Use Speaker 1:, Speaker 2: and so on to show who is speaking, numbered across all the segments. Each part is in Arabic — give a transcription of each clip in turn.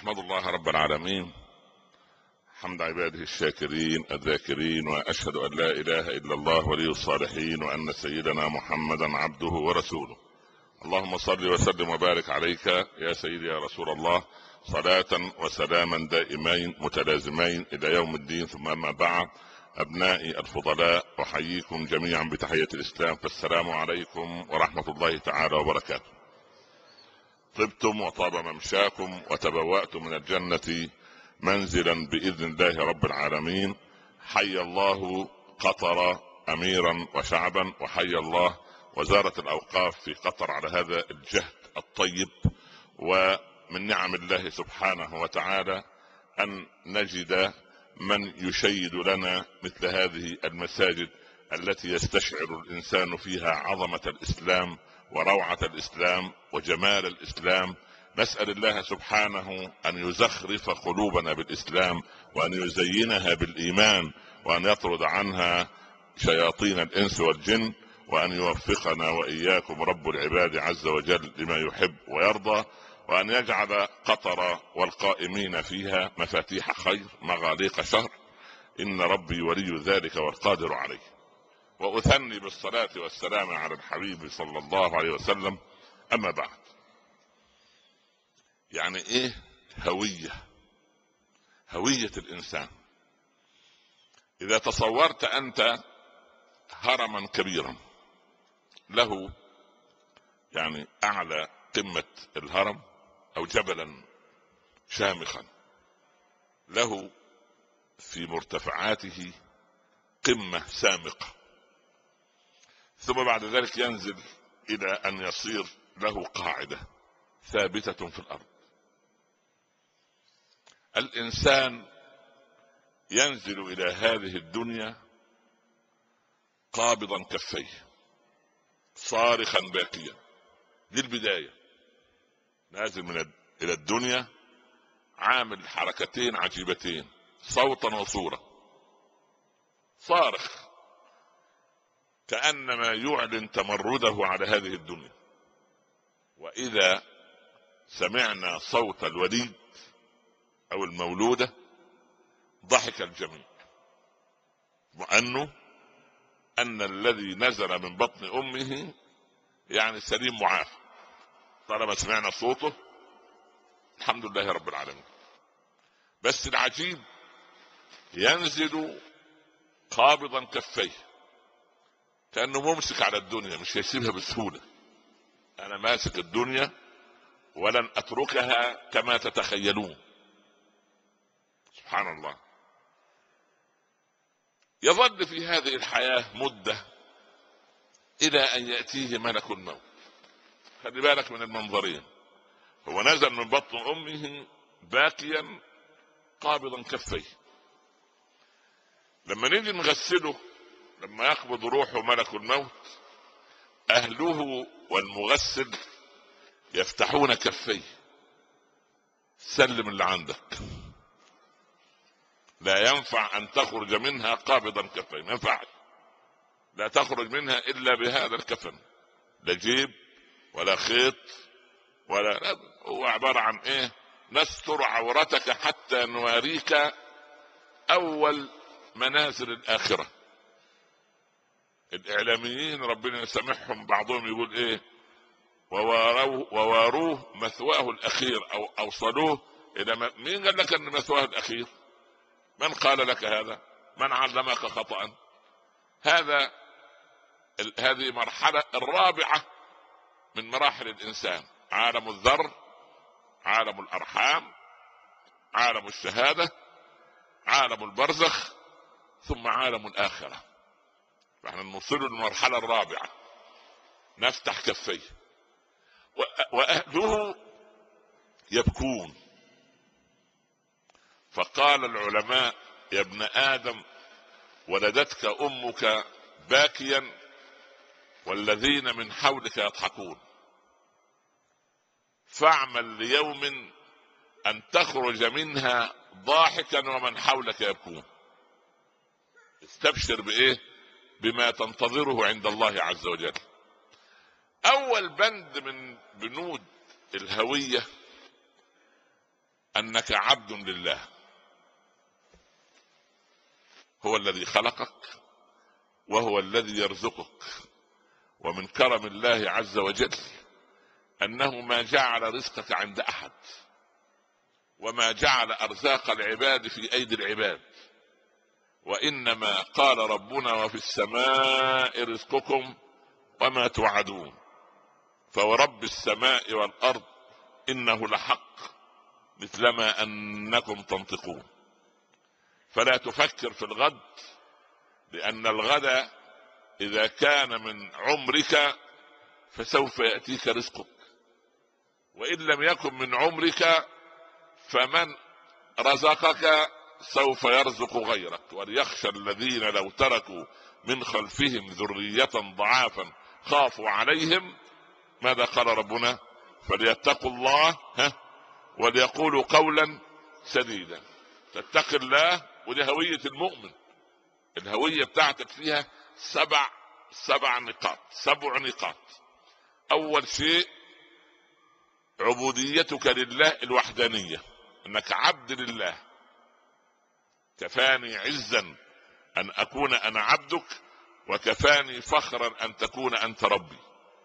Speaker 1: أحمد الله رب العالمين حمد عباده الشاكرين الذاكرين، وأشهد أن لا إله إلا الله ولي الصالحين، وأن سيدنا محمدا عبده ورسوله. اللهم صل وسلم وبارك عليك يا سيدي يا رسول الله، صلاة وسلاما دائمين متلازمين إلى يوم الدين. ثم أما بعد، أبنائي الفضلاء، أحييكم جميعا بتحية الإسلام، فالسلام عليكم ورحمة الله تعالى وبركاته. طبتم وطاب ممشاكم وتبوأتم من الجنة منزلا بإذن الله رب العالمين. حي الله قطر أميرا وشعبا، وحي الله وزارة الأوقاف في قطر على هذا الجهد الطيب. ومن نعم الله سبحانه وتعالى أن نجد من يشيد لنا مثل هذه المساجد التي يستشعر الإنسان فيها عظمة الإسلام وروعة الإسلام وجمال الإسلام. نسأل الله سبحانه أن يزخرف قلوبنا بالإسلام، وأن يزينها بالإيمان، وأن يطرد عنها شياطين الإنس والجن، وأن يوفقنا وإياكم رب العباد عز وجل لما يحب ويرضى، وأن يجعل قطر والقائمين فيها مفاتيح خير مغاليق شر، إن ربي ولي ذلك والقادر عليه. وأثني بالصلاة والسلام على الحبيب صلى الله عليه وسلم. أما بعد، يعني إيه هوية الإنسان؟ إذا تصورت أنت هرما كبيرا له يعني أعلى قمة الهرم، أو جبلا شامخا له في مرتفعاته قمة سامقة، ثم بعد ذلك ينزل إلى أن يصير له قاعدة ثابتة في الأرض. الإنسان ينزل إلى هذه الدنيا قابضا كفيه صارخا باكيا. دي البداية. نازل إلى الدنيا عامل حركتين عجيبتين، صوتا وصورة، صارخ كأنما يعلن تمرده على هذه الدنيا. وإذا سمعنا صوت الوليد أو المولودة ضحك الجميع، وأنه أن الذي نزل من بطن أمه يعني سليم معافى. طالما سمعنا صوته الحمد لله رب العالمين. بس العجيب ينزل قابضا كفيه، كأنه ممسك على الدنيا، مش هيسيبها بسهولة. أنا ماسك الدنيا ولن أتركها كما تتخيلون. سبحان الله. يظل في هذه الحياة مدة إلى أن يأتيه ملك الموت. خلي بالك من المنظرين. هو نزل من بطن أمه باكيا قابضا كفيه. لما نيجي نغسله، لما يقبض روحه ملك الموت، أهله والمغسل يفتحون كفيه. سلم اللي عندك، لا ينفع أن تخرج منها قابضا كفيه، ما ينفعش. لا تخرج منها إلا بهذا الكفن، لا جيب ولا خيط ولا، هو عبارة عن إيه؟ نستر عورتك حتى نواريك أول منازل الآخرة. الإعلاميين ربنا يسامحهم بعضهم يقول إيه؟ وواروه مثواه الأخير، أو أوصلوه إلى مين قال لك أن مثواه الأخير؟ من قال لك هذا؟ من علمك خطأ؟ هذه مرحلة الرابعة من مراحل الإنسان: عالم الذر، عالم الأرحام، عالم الشهادة، عالم البرزخ، ثم عالم الآخرة. فاحنا نوصل للمرحلة الرابعة، نفتح كفيه وأهله يبكون. فقال العلماء: يا ابن آدم، ولدتك أمك باكيا والذين من حولك يضحكون، فاعمل ليوم أن تخرج منها ضاحكا ومن حولك يبكون. استبشر بإيه؟ بما تنتظره عند الله عز وجل. أول بند من بنود الهوية انك عبد لله، هو الذي خلقك وهو الذي يرزقك. ومن كرم الله عز وجل انه ما جعل رزقك عند احد، وما جعل ارزاق العباد في ايدي العباد، وانما قال ربنا وفي السماء رزقكم وما توعدون، فورب السماء والارض انه لحق مثلما انكم تنطقون. فلا تفكر في الغد، لان الغد اذا كان من عمرك فسوف ياتيك رزقك، وان لم يكن من عمرك فمن رزقك سوف يرزق غيرك. وليخشى الذين لو تركوا من خلفهم ذرية ضعافا خافوا عليهم، ماذا قال ربنا؟ فليتقوا الله وليقولوا قولا سديدا. تتقي الله، ودي هوية المؤمن. الهوية بتاعتك فيها سبع نقاط. اول شيء عبوديتك لله الوحدانية، انك عبد لله. كفاني عزا ان اكون انا عبدك، وكفاني فخرا ان تكون انت ربي.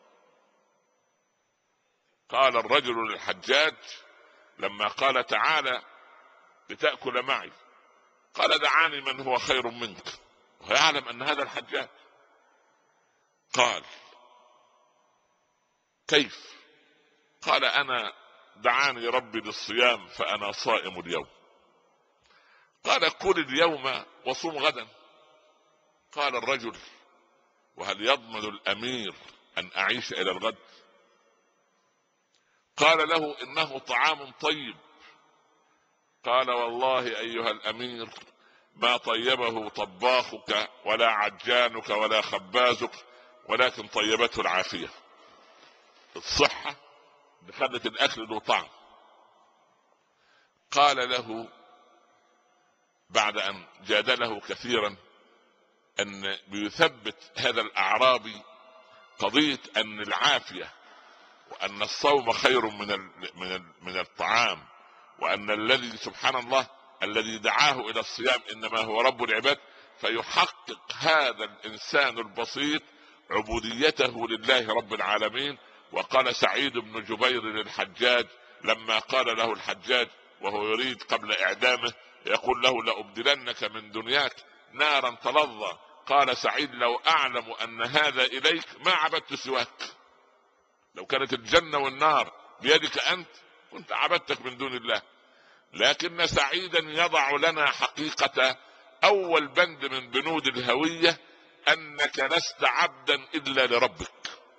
Speaker 1: قال الرجل للحجاج لما قال تعالى لتأكل معي، قال دعاني من هو خير منك، ويعلم ان هذا الحجاج. قال كيف؟ قال انا دعاني ربي للصيام فانا صائم اليوم. قال كل اليوم وصوم غدا. قال الرجل وهل يضمن الامير ان اعيش الى الغد؟ قال له انه طعام طيب. قال والله ايها الامير ما طيبه طباخك ولا عجانك ولا خبازك، ولكن طيبته العافية، الصحة اللي خلت الاكل له طعم. قال له بعد ان جادله كثيرا ان بيثبت هذا الاعرابي قضية ان العافية، وان الصوم خير من الطعام، وان الذي سبحان الله الذي دعاه الى الصيام انما هو رب العباد. فيحقق هذا الانسان البسيط عبوديته لله رب العالمين. وقال سعيد بن جبير للحجاج لما قال له الحجاج وهو يريد قبل اعدامه، يقول له لأبدلنك من دنياك نارا تلظى. قال سعيد لو اعلم ان هذا اليك ما عبدت سواك. لو كانت الجنة والنار بيدك انت كنت عبدتك من دون الله. لكن سعيدا يضع لنا حقيقة اول بند من بنود الهوية، انك لست عبدا الا لربك،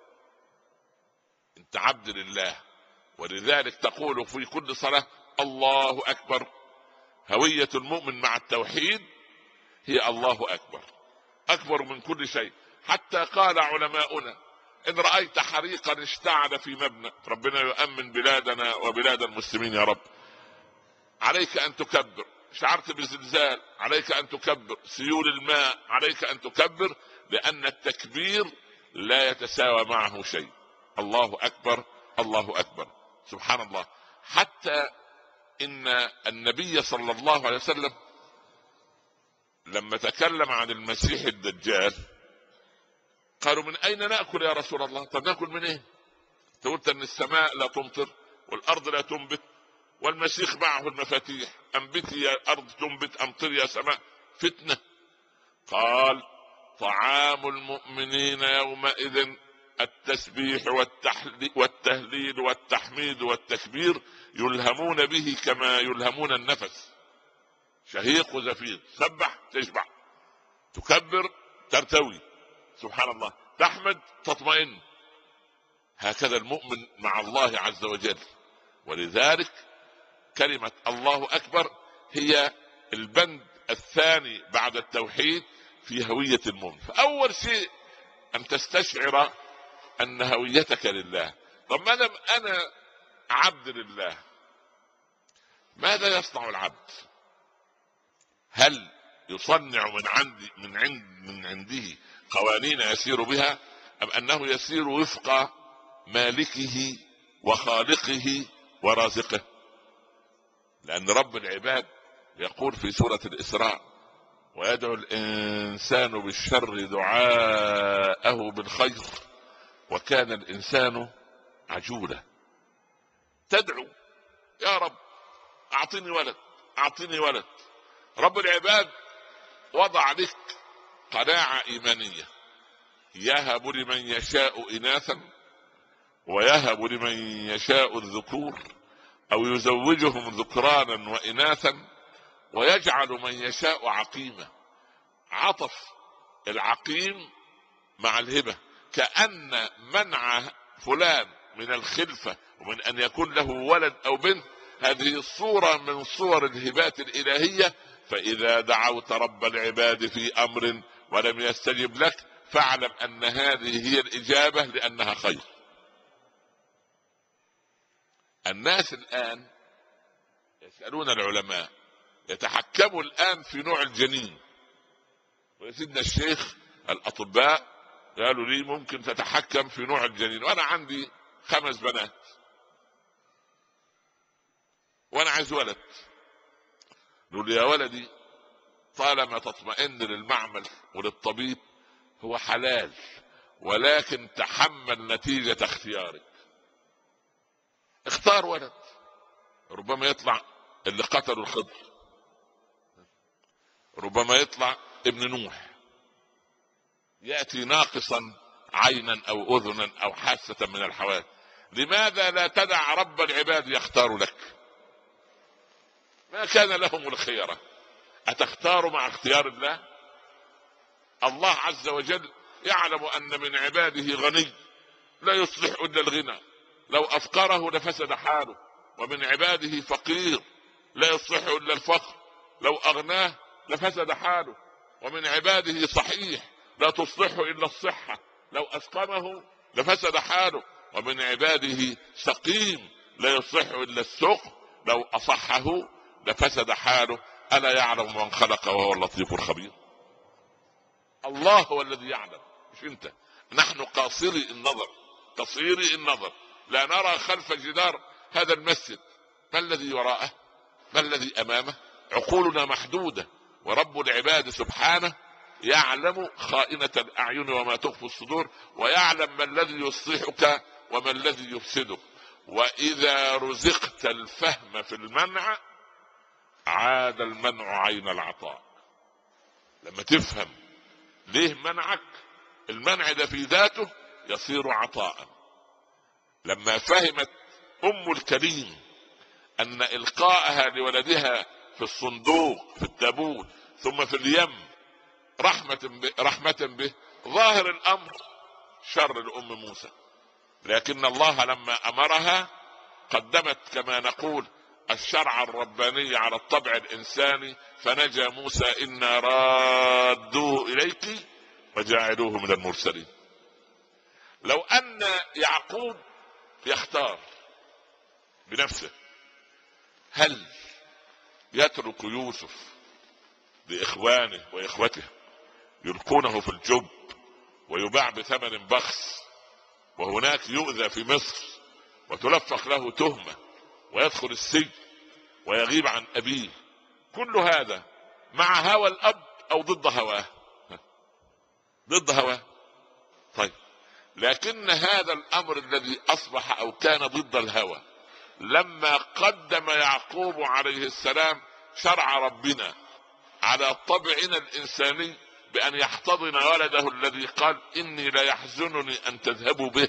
Speaker 1: انت عبد لله. ولذلك تقول في كل صلاة الله اكبر. هوية المؤمن مع التوحيد هي الله اكبر، اكبر من كل شيء. حتى قال علماؤنا ان رأيت حريقا اشتعل في مبنى، ربنا يؤمن بلادنا وبلاد المسلمين يا رب، عليك ان تكبر. شعرت بزلزال عليك ان تكبر. سيول الماء عليك ان تكبر، لان التكبير لا يتساوى معه شيء. الله اكبر الله اكبر. سبحان الله. حتى ان النبي صلى الله عليه وسلم لما تكلم عن المسيح الدجال قالوا من اين نأكل يا رسول الله؟ طب نأكل من ايه؟ قلت ان السماء لا تمطر والارض لا تنبت والمسيح معه المفاتيح، انبتي يا ارض تنبت، امطر يا سماء، فتنة. قال طعام المؤمنين يومئذ التسبيح والتهليل والتحميد والتكبير، يلهمون به كما يلهمون النفس، شهيق وزفير. سبح تشبع، تكبر ترتوي، سبحان الله، تحمد تطمئن. هكذا المؤمن مع الله عز وجل. ولذلك كلمة الله أكبر هي البند الثاني بعد التوحيد في هوية المؤمن. فأول شيء أن تستشعر أن هويتك لله. طب ما دام أنا عبد لله، ماذا يصنع العبد؟ هل يصنع من عنده قوانين يسير بها، أم أنه يسير وفق مالكه وخالقه ورازقه؟ لأن رب العباد يقول في سورة الإسراء: ويدعو الإنسان بالشر دعاءه بالخير وكان الإنسان عجولا. تدعو: يا رب أعطني ولد، أعطني ولد. رب العباد وضع لك قناعة إيمانية: يهب لمن يشاء إناثا ويهب لمن يشاء الذكور أو يزوجهم ذكرانا وإناثا ويجعل من يشاء عقيما. عطف العقيم مع الهبة، كأن منع فلان من الخلفة ومن أن يكون له ولد أو بنت هذه صورة من صور الهبات الإلهية. فإذا دعوت رب العباد في أمر ولم يستجب لك فاعلم أن هذه هي الإجابة، لأنها خير. الناس الآن يسألون العلماء، يتحكموا الآن في نوع الجنين. ويسيدنا الشيخ الأطباء قالوا لي ممكن تتحكم في نوع الجنين، وأنا عندي 5 بنات وأنا عايز ولد. قالوا لي: يا ولدي طالما تطمئن للمعمل وللطبيب هو حلال، ولكن تحمل نتيجة اختيارك. اختار ولد، ربما يطلع اللي قتلوا الخضر، ربما يطلع ابن نوح، يأتي ناقصا عينا أو أذنا أو حاسة من الحواس. لماذا لا تدع رب العباد يختار لك؟ ما كان لهم الخيرة. أتختار مع اختيار الله؟ الله عز وجل يعلم أن من عباده غني لا يصلح إلا الغنى، لو أفقره لفسد حاله، ومن عباده فقير لا يصلح إلا الفقر، لو أغناه لفسد حاله، ومن عباده صحيح لا تصلح إلا الصحة، لو أسقمه لفسد حاله، ومن عباده سقيم لا يصلح إلا السقم، لو أصحه لفسد حاله. ألا يعلم من خلق وهو اللطيف الخبير؟ الله هو الذي يعلم، مش انت. نحن قاصري النظر، قصيري النظر، لا نرى خلف جدار هذا المسجد ما الذي وراءه، ما الذي امامه. عقولنا محدودة، ورب العباد سبحانه يعلم خائنة الاعين وما تخفي الصدور، ويعلم ما الذي يصلحك وما الذي يفسدك. واذا رزقت الفهم في المنع عاد المنع عين العطاء. لما تفهم ليه منعك، المنع ده في ذاته يصير عطاء. لما فهمت ام الكريم ان القاءها لولدها في الصندوق في التابوت ثم في اليم رحمة به، ظاهر الامر شر الام موسى، لكن الله لما امرها قدمت كما نقول الشرع الرباني على الطبع الانساني، فنجا موسى إنا رادوه اليك وجاعلوه من المرسلين. لو ان يعقوب يختار بنفسه، هل يترك يوسف لاخوانه واخوته يلقونه في الجب ويباع بثمن بخس، وهناك يؤذى في مصر وتلفق له تهمة ويدخل السجن ويغيب عن أبيه؟ كل هذا مع هوى الأب أو ضد هواه؟ ضد هواه. طيب، لكن هذا الأمر الذي أصبح أو كان ضد الهوى لما قدم يعقوب عليه السلام شرع ربنا على طبعنا الإنساني بأن يحتضن ولده الذي قال إني لا يحزنني أن تذهبوا به،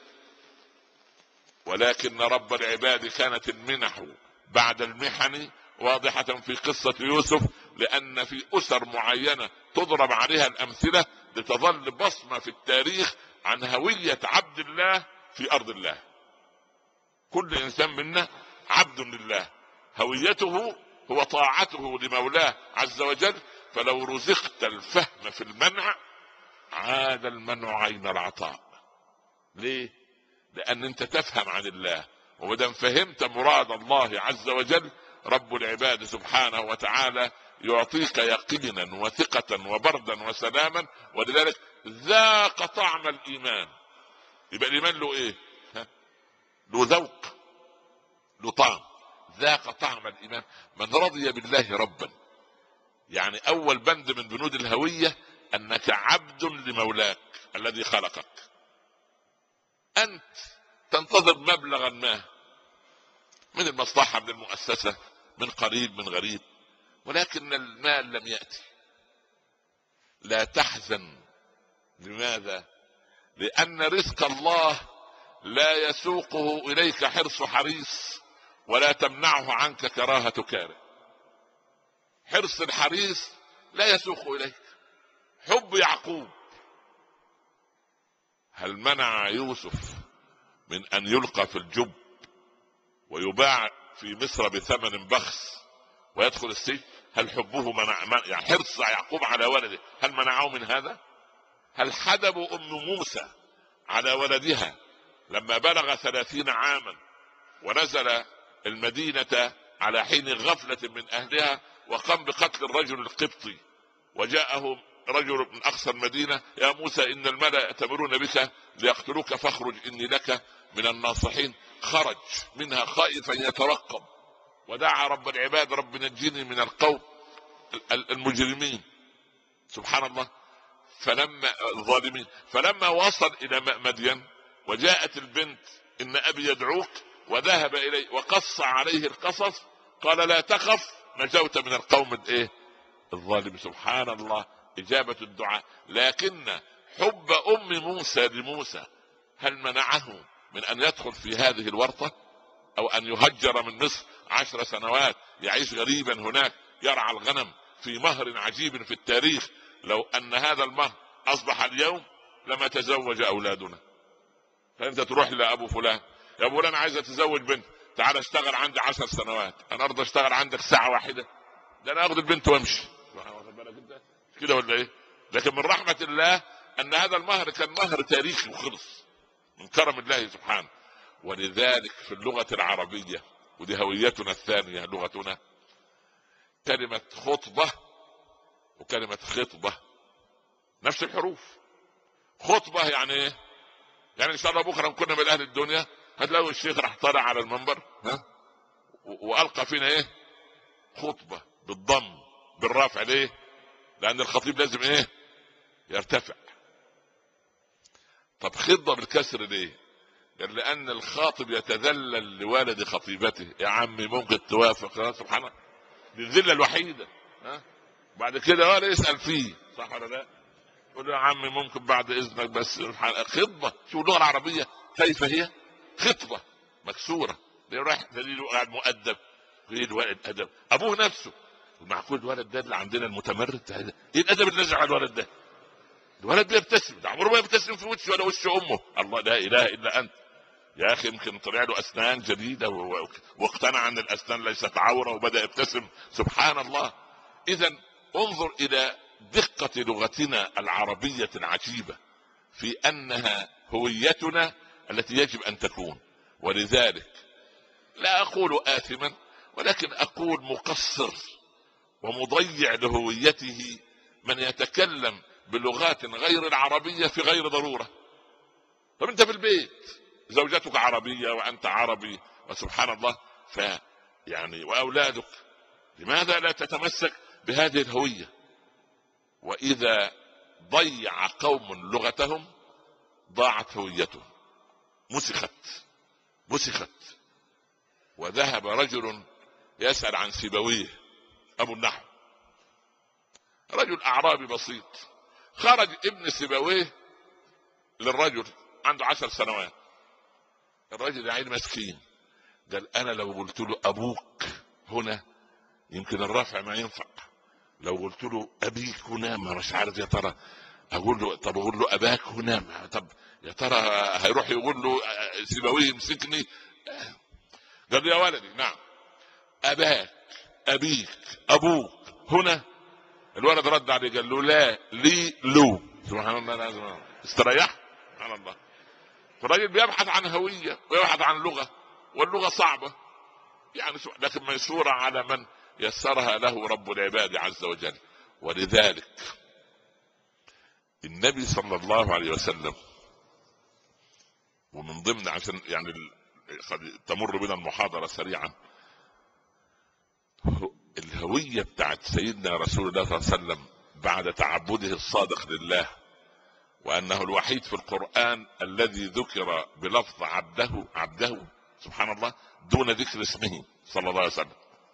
Speaker 1: ولكن رب العباد كانت المنح بعد المحن واضحة في قصة يوسف، لأن في أسر معينة تضرب عليها الأمثلة لتظل بصمة في التاريخ عن هوية عبد الله في أرض الله. كل إنسان منا عبد لله، هويته هو طاعته لمولاه عز وجل. فلو رزقت الفهم في المنع عاد المنع عين العطاء. ليه؟ لأن أنت تفهم عن الله، ومدام فهمت مراد الله عز وجل رب العباد سبحانه وتعالى يعطيك يقينا وثقة وبردا وسلاما. ولذلك ذاق طعم الإيمان. يبقى الإيمان له إيه؟ له ذوق، له طعم. ذاق طعم الايمان من رضي بالله ربا. يعني اول بند من بنود الهوية انك عبد لمولاك الذي خلقك. انت تنتظر مبلغا ما من المصلحة، من المؤسسة، من قريب من غريب، ولكن المال لم يأتي. لا تحزن. لماذا؟ لأن رزق الله لا يسوقه إليك حرص حريص، ولا تمنعه عنك كراهة كاره. حرص الحريص لا يسوق إليك. حب يعقوب هل منع يوسف من أن يلقى في الجب ويباع في مصر بثمن بخس ويدخل السجن؟ هل حبه يعني حرص يعقوب على ولده هل منعه من هذا؟ هل حدب أم موسى على ولدها لما بلغ 30 عاما ونزل المدينة على حين غفلة من أهلها وقام بقتل الرجل القبطي، وجاءه رجل من أقصى المدينة: يا موسى إن الملأ يأتمرون بك ليقتلوك فاخرج إني لك من الناصحين. خرج منها خائفا يترقب ودعا رب العباد: رب نجني من القوم المجرمين. سبحان الله. فلما وصل إلى مدين وجاءت البنت: إن أبي يدعوك، وذهب إليه وقص عليه القصص، قال: لا تخف نجوت من القوم الظالم. سبحان الله، إجابة الدعاء. لكن حب أم موسى لموسى هل منعه من أن يدخل في هذه الورطة، أو أن يهجر من مصر 10 سنوات يعيش غريبا هناك يرعى الغنم في مهر عجيب في التاريخ؟ لو أن هذا المهر أصبح اليوم لما تزوج أولادنا. فأنت تروح لأبو فلان: يا أبو فلان عايز أتزوج بنت، تعال اشتغل عندي 10 سنوات، أنا أرضى اشتغل عندك ساعة واحدة، ده أنا أخذ البنت وامشي. كده ولا إيه؟ لكن من رحمة الله أن هذا المهر كان مهر تاريخي وخلص من كرم الله سبحانه. ولذلك في اللغة العربية، ودي هويتنا الثانية لغتنا، كلمة خطبة وكلمة خطبة نفس الحروف. خطبة يعني ايه؟ يعني ان شاء الله بكره كنا من اهل الدنيا هتلاقوا الشيخ راح طالع على المنبر والقى فينا ايه؟ خطبة بالضم بالرافع. ليه؟ لان الخطيب لازم ايه؟ يرتفع. طب خطبة بالكسر ليه؟ قال لان الخاطب يتذلل لوالد خطيبته. يا عمي ممكن توافق؟ سبحان الله، دي الذله الوحيده. بعد كده ولا يسال فيه، صح ولا لا؟ يقول له: يا عمي ممكن بعد اذنك بس. خطبه. شو اللغه العربيه كيف هي؟ خطبه مكسوره. رايح دليل قاعد مؤدب، ايه الولد ادب؟ ابوه نفسه معقول الولد ده اللي عندنا المتمرد؟ ايه الادب اللي نزع على الولد ده؟ الولد بيبتسم، ده عمره ما يبتسم في وشه ولا وش امه. الله، لا اله الا انت. يا اخي يمكن طلع له اسنان جديده واقتنع ان الاسنان ليست عوره وبدا يبتسم. سبحان الله. اذا انظر الى دقه لغتنا العربيه العجيبه في انها هويتنا التي يجب ان تكون. ولذلك لا اقول آثما، ولكن اقول مقصر ومضيع لهويته من يتكلم بلغات غير العربيه في غير ضروره. طب انت في البيت زوجتك عربية وأنت عربي، وسبحان الله، يعني وأولادك، لماذا لا تتمسك بهذه الهوية؟ وإذا ضيع قوم لغتهم ضاعت هويتهم، مسخت. وذهب رجل يسأل عن سيبويه أبو النحو، رجل أعرابي بسيط. خرج ابن سيبويه للرجل عنده 10 سنوات. الرجل عين مسكين، قال: انا لو قلت له ابوك هنا يمكن الرفع ما ينفع، لو قلت له ابيك هنا ما مش عارف، يا ترى اقول له، طب اقول له اباك هنا، طب يا ترى هيروح يقول له سيبويه يمسكني. قال له: يا ولدي نعم، اباك ابيك ابوك هنا. الولد رد عليه قال له: لا لي له. سبحان الله، لازم استريح. سبحان الله. فالراجل بيبحث عن هوية ويبحث عن لغة، واللغة صعبة يعني، لكن ميسورة على من يسرها له رب العباد عز وجل. ولذلك النبي صلى الله عليه وسلم، ومن ضمن عشان يعني قد تمر بنا المحاضرة سريعا، الهوية بتاعت سيدنا رسول الله صلى الله عليه وسلم بعد تعبده الصادق لله، وأنه الوحيد في القرآن الذي ذكر بلفظ عبده سبحان الله دون ذكر اسمه صلى الله عليه وسلم.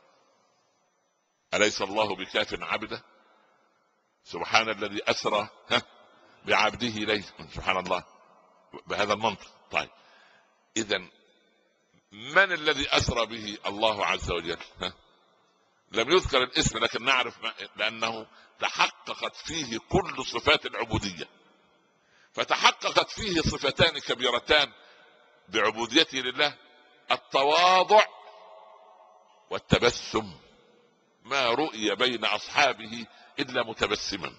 Speaker 1: أليس الله بكاف عبده؟ سبحان الذي أسرى بعبده ليلا، سبحان الله، بهذا المنطق. طيب إذا من الذي أسرى به؟ الله عز وجل. لم يذكر الاسم لكن نعرف لأنه تحققت فيه كل صفات العبودية، فتحققت فيه صفتان كبيرتان بعبوديته لله: التواضع والتبسم. ما رؤي بين أصحابه إلا متبسما.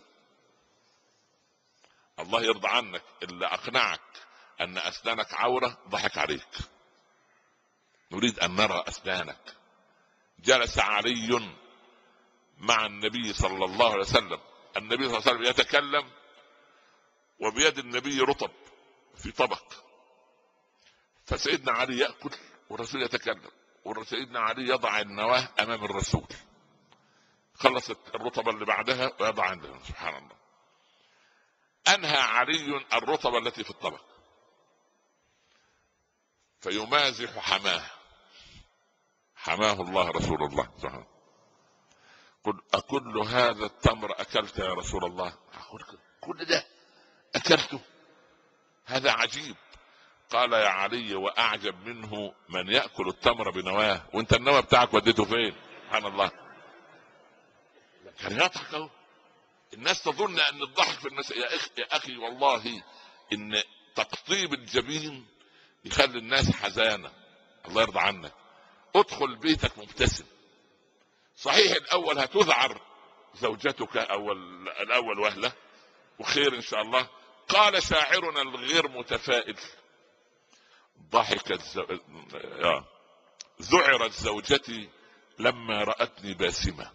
Speaker 1: الله يرضى عنك اللي أقنعك أن أسنانك عورة ضحك عليك. نريد أن نرى أسنانك. جلس علي مع النبي صلى الله عليه وسلم، النبي صلى الله عليه وسلم يتكلم وبيد النبي رطب في طبق، فسيدنا علي يأكل والرسول يتكلم، وسيدنا علي يضع النواه أمام الرسول، خلصت الرطبة اللي بعدها ويضع عنده. سبحان الله. أنهى علي الرطبة التي في الطبق فيمازح حماه الله رسول الله سبحانه. قل أكل هذا التمر أكلت يا رسول الله؟ كل ده أكلته؟ هذا عجيب. قال يا علي وأعجب منه من يأكل التمر بنواه، وانت النوى بتاعك وديته فين؟ سبحان الله. كان يضحك اهو. الناس تظن ان الضحك في الناس يا اخي والله ان تقطيب الجبين يخلي الناس حزانه. الله يرضى عنك. ادخل بيتك مبتسم. صحيح الاول هتذعر زوجتك الاول وهله وخير ان شاء الله. قال شاعرنا الغير متفائل: ذعرت زوجتي لما رأتني باسمة.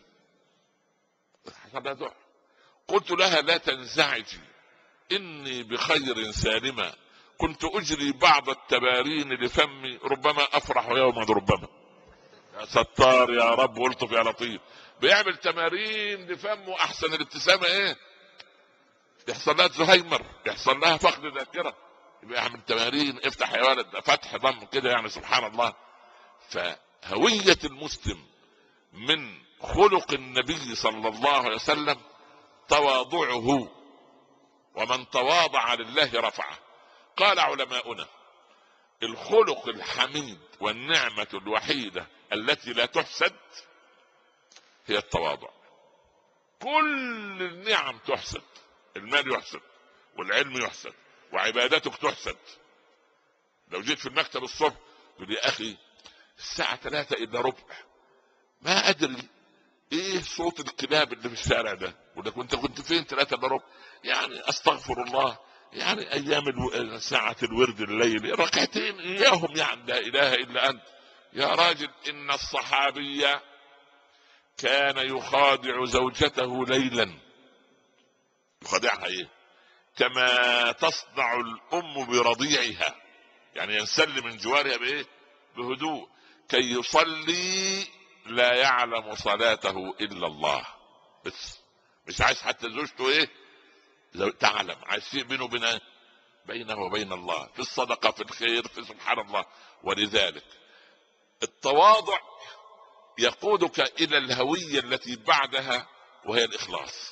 Speaker 1: قلت لها لا تنزعجي إني بخير سالمة، كنت أجري بعض التبارين لفمي ربما أفرح يوما ربما. يا ستار يا رب والطف يا لطيف. بيعمل تمارين لفمه أحسن الابتسامة إيه؟ يحصل لها زهايمر، يحصل لها فقد ذاكرة. يبقى يعمل تمارين افتح يا ولد فتح ضم كده يعني. سبحان الله. فهوية المسلم من خلق النبي صلى الله عليه وسلم تواضعه، ومن تواضع لله رفعه. قال علماؤنا: الخلق الحميد والنعمة الوحيدة التي لا تحسد هي التواضع. كل النعم تحسد، المال يحسد والعلم يحسد وعبادتك تحسد. لو جيت في المكتب الصبح تقول يا اخي الساعة 3 إلا ربع ما ادري ايه صوت الكلاب اللي في الشارع ده، وده كنت فين 3 إلا ربع؟ يعني استغفر الله، يعني ايام ساعة الورد الليل ركعتين اياهم، يعني لا اله الا انت يا راجل. ان الصحابي كان يخادع زوجته ليلا. يخادعها ايه؟ كما تصنع الام برضيعها، يعني ينسل من جوارها بايه؟ بهدوء، كي يصلي لا يعلم صلاته الا الله. بس مش عايز حتى زوجته ايه تعلم، عايز شيء بينه وبين الله في الصدقة في الخير في سبحان الله. ولذلك التواضع يقودك الى الهوية التي بعدها وهي الاخلاص.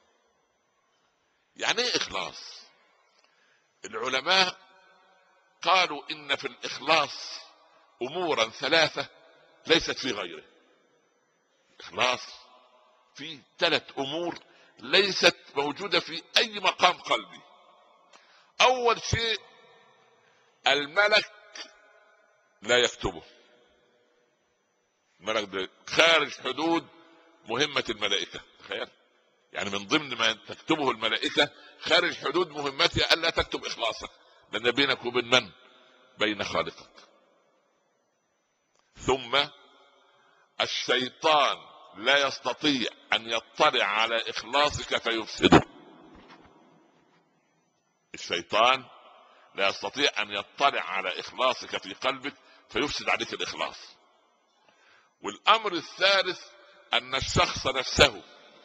Speaker 1: يعني ايه اخلاص؟ العلماء قالوا ان في الاخلاص امورا 3 ليست في غيره. اخلاص في 3 امور ليست موجودة في اي مقام قلبي. اول شيء الملك لا يكتبه. الملك ده خارج حدود مهمة الملائكة. تخيل يعني من ضمن ما تكتبه الملائكة خارج حدود مهمتها الا تكتب اخلاصك، لان بينك وبين من؟ بين خالقك. ثم الشيطان لا يستطيع ان يطلع على اخلاصك فيفسده. الشيطان لا يستطيع ان يطلع على اخلاصك في قلبك فيفسد عليك الاخلاص. والامر الثالث ان الشخص نفسه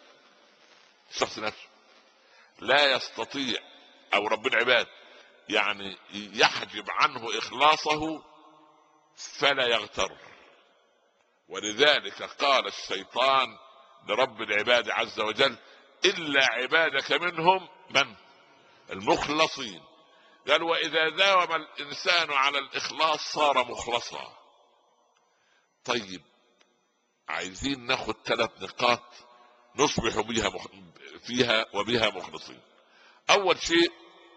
Speaker 1: لا يستطيع، او رب العباد يعني يحجب عنه اخلاصه فلا يغتر. ولذلك قال الشيطان لرب العباد عز وجل: الا عبادك منهم من المخلصين. قال: واذا داوم الانسان على الاخلاص صار مخلصا. طيب، عايزين ناخد 3 نقاط نصبح فيها وبها مخلصين. اول شيء: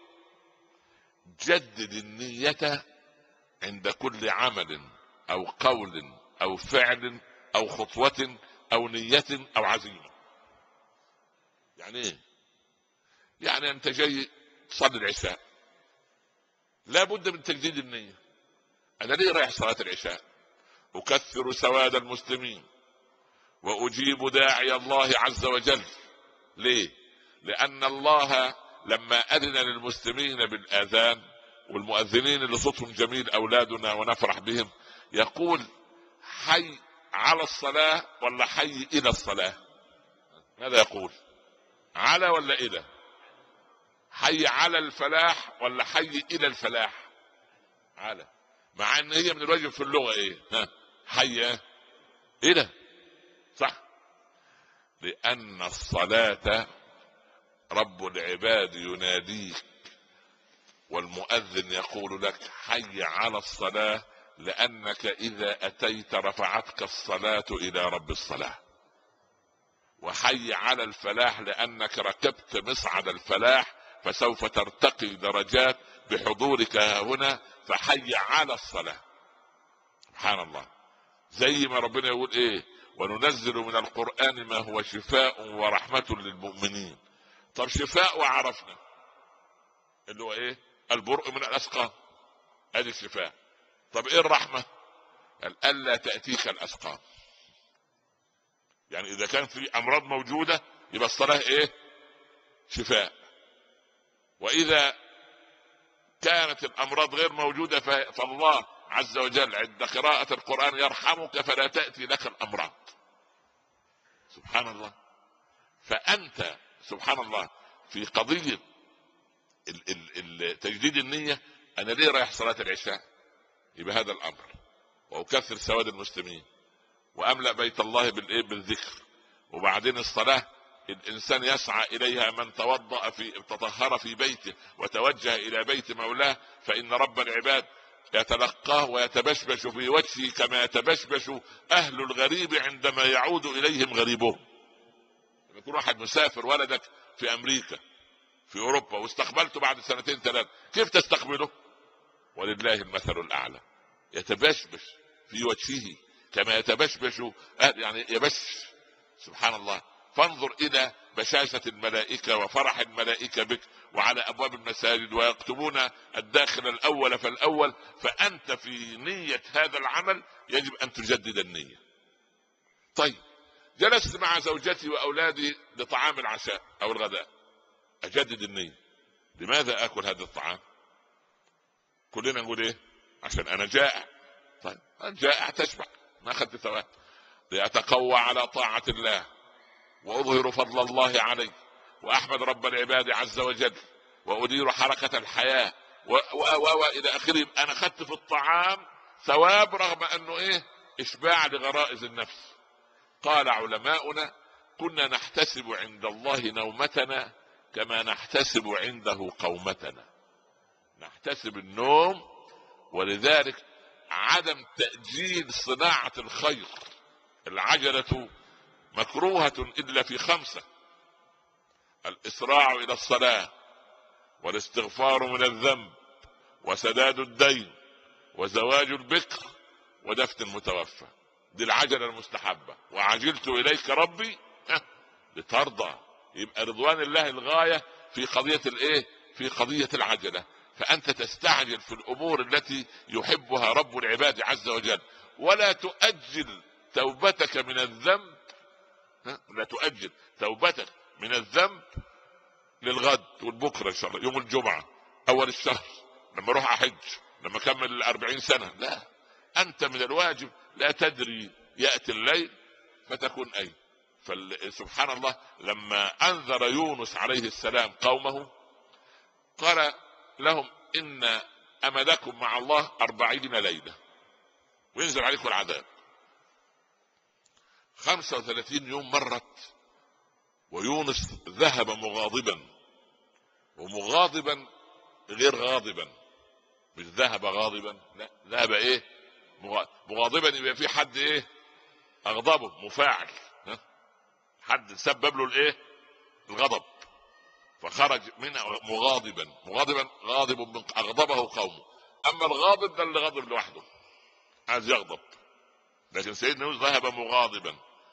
Speaker 1: جدد النية عند كل عمل او قول او فعل او خطوة او نية او عزيمة. يعني ايه؟ يعني انت جاي تصلي العشاء، لا بد من تجديد النية. انا ليه رايح صلاة العشاء؟ اكثر سواد المسلمين واجيب داعي الله عز وجل. ليه؟ لان الله لما اذن للمسلمين بالاذان، والمؤذنين اللي صوتهم جميل اولادنا ونفرح بهم، يقول: حي على الصلاة ولا حي الى الصلاة؟ ماذا يقول؟ على ولا الى؟ حي على الفلاح ولا حي الى الفلاح؟ على. مع ان هي من الواجب في اللغة ايه؟ حي الى. صح؟ لان الصلاة رب العباد يناديك والمؤذن يقول لك: حي على الصلاة، لانك اذا اتيت رفعتك الصلاة الى رب الصلاة. وحي على الفلاح لانك ركبت مصعد الفلاح فسوف ترتقي درجات بحضورك هنا، فحي على الصلاة. سبحان الله. زي ما ربنا يقول ايه: وننزل من القرآن ما هو شفاء ورحمة للمؤمنين. طب شفاء وعرفنا اللي هو ايه؟ البرء من الاسقام، ادي الشفاء. طب ايه الرحمة؟ قال: الا تأتيك الاسقام. يعني اذا كان في امراض موجودة يبقى الصلاة ايه؟ شفاء. واذا كانت الامراض غير موجودة فالله عز وجل عند قراءة القرآن يرحمك فلا تأتي لك الامراض. سبحان الله. فانت سبحان الله في قضية تجديد النية. انا ليه رايح صلاة العشاء؟ يبقى هذا الامر. واكثر سواد المسلمين واملأ بيت الله بالذكر. وبعدين الصلاة الانسان يسعى اليها من تطهر في بيته وتوجه الى بيت مولاه، فان رب العباد يتلقاه ويتبشبش في وجهه كما يتبشبش اهل الغريب عندما يعود اليهم غريبهم. لما يكون واحد مسافر، ولدك في امريكا في اوروبا واستقبلته بعد 2 3، كيف تستقبله؟ ولله المثل الاعلى. يتبشبش في وجهه كما يتبشبش يعني يبش. سبحان الله. فانظر الى بشاشة الملائكة وفرح الملائكة بك وعلى ابواب المساجد، ويكتبون الداخل الاول فالاول. فانت في نية هذا العمل يجب ان تجدد النية. طيب، جلست مع زوجتي واولادي لطعام العشاء او الغداء، اجدد النية. لماذا اكل هذا الطعام؟ كلنا نقول ايه؟ عشان انا جائع. طيب، جائع تشبع، ما اخذت ثواب. لأتقوى على طاعة الله واظهر فضل الله علي واحمد رب العباد عز وجل وادير حركة الحياة الى اخره. انا اخذت في الطعام ثواب رغم انه ايه؟ اشباع لغرائز النفس. قال علماؤنا: كنا نحتسب عند الله نومتنا كما نحتسب عنده قومتنا. نحتسب النوم. ولذلك عدم تأجيل صناعة الخير. العجلة مكروهة إلا في 5: الإسراع إلى الصلاة، والاستغفار من الذنب، وسداد الدين، وزواج البكر، ودفن المتوفى. دي العجلة المستحبة. وعجلت إليك ربي لترضى. يبقى رضوان الله الغاية في قضية الايه؟ في قضية العجلة. فأنت تستعجل في الأمور التي يحبها رب العباد عز وجل، ولا تؤجل توبتك من الذنب. لا تؤجل توبتك من الذنب للغد والبكرة إن شاء الله، يوم الجمعة، أول الشهر، لما أروح أحج، لما أكمل 40 سنة. لا، أنت من الواجب لا تدري يأتي الليل فتكون أين. فسبحان الله لما أنذر يونس عليه السلام قومه قال لهم إن أمدكم مع الله 40 ليلة وينزل عليكم العذاب. 35 يوم مرت ويونس ذهب مغاضبا، ومغاضبا غير غاضبا، مش ذهب غاضبا، لا ذهب ايه مغاضبا. يبقى في حد ايه اغضبه، مفاعل، حد سبب له الايه الغضب، فخرج منه مغاضبا. غاضب من اغضبه قومه. اما الغاضب ده اللي غاضب لوحده عايز يغضب، لكن سيدنا يونس ذهب مغاضبا.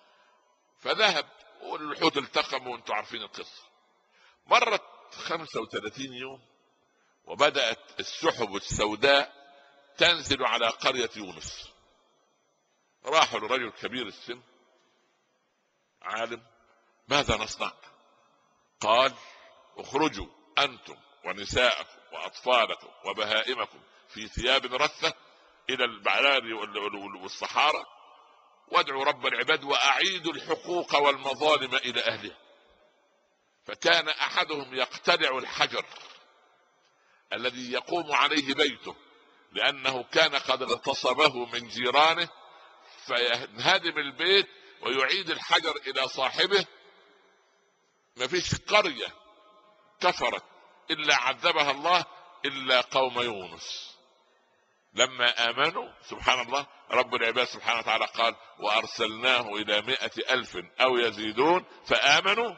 Speaker 1: فذهب والحوت التقم وانتم عارفين القصه. مرت 35 يوم وبدأت السحب السوداء تنزل على قرية يونس. راحوا لرجل كبير السن عالم، ماذا نصنع؟ قال اخرجوا انتم ونساءكم واطفالكم وبهائمكم في ثياب رثة الى البعاري والصحارى وادعوا رب العباد واعيدوا الحقوق والمظالم الى اهلها. فكان احدهم يقتلع الحجر الذي يقوم عليه بيته لانه كان قد اغتصبه من جيرانه، فينهدم البيت ويعيد الحجر الى صاحبه. ما فيش قرية كفرت الا عذبها الله الا قوم يونس. لما امنوا سبحان الله رب العباد سبحانه وتعالى قال وارسلناه الى 100,000 او يزيدون فامنوا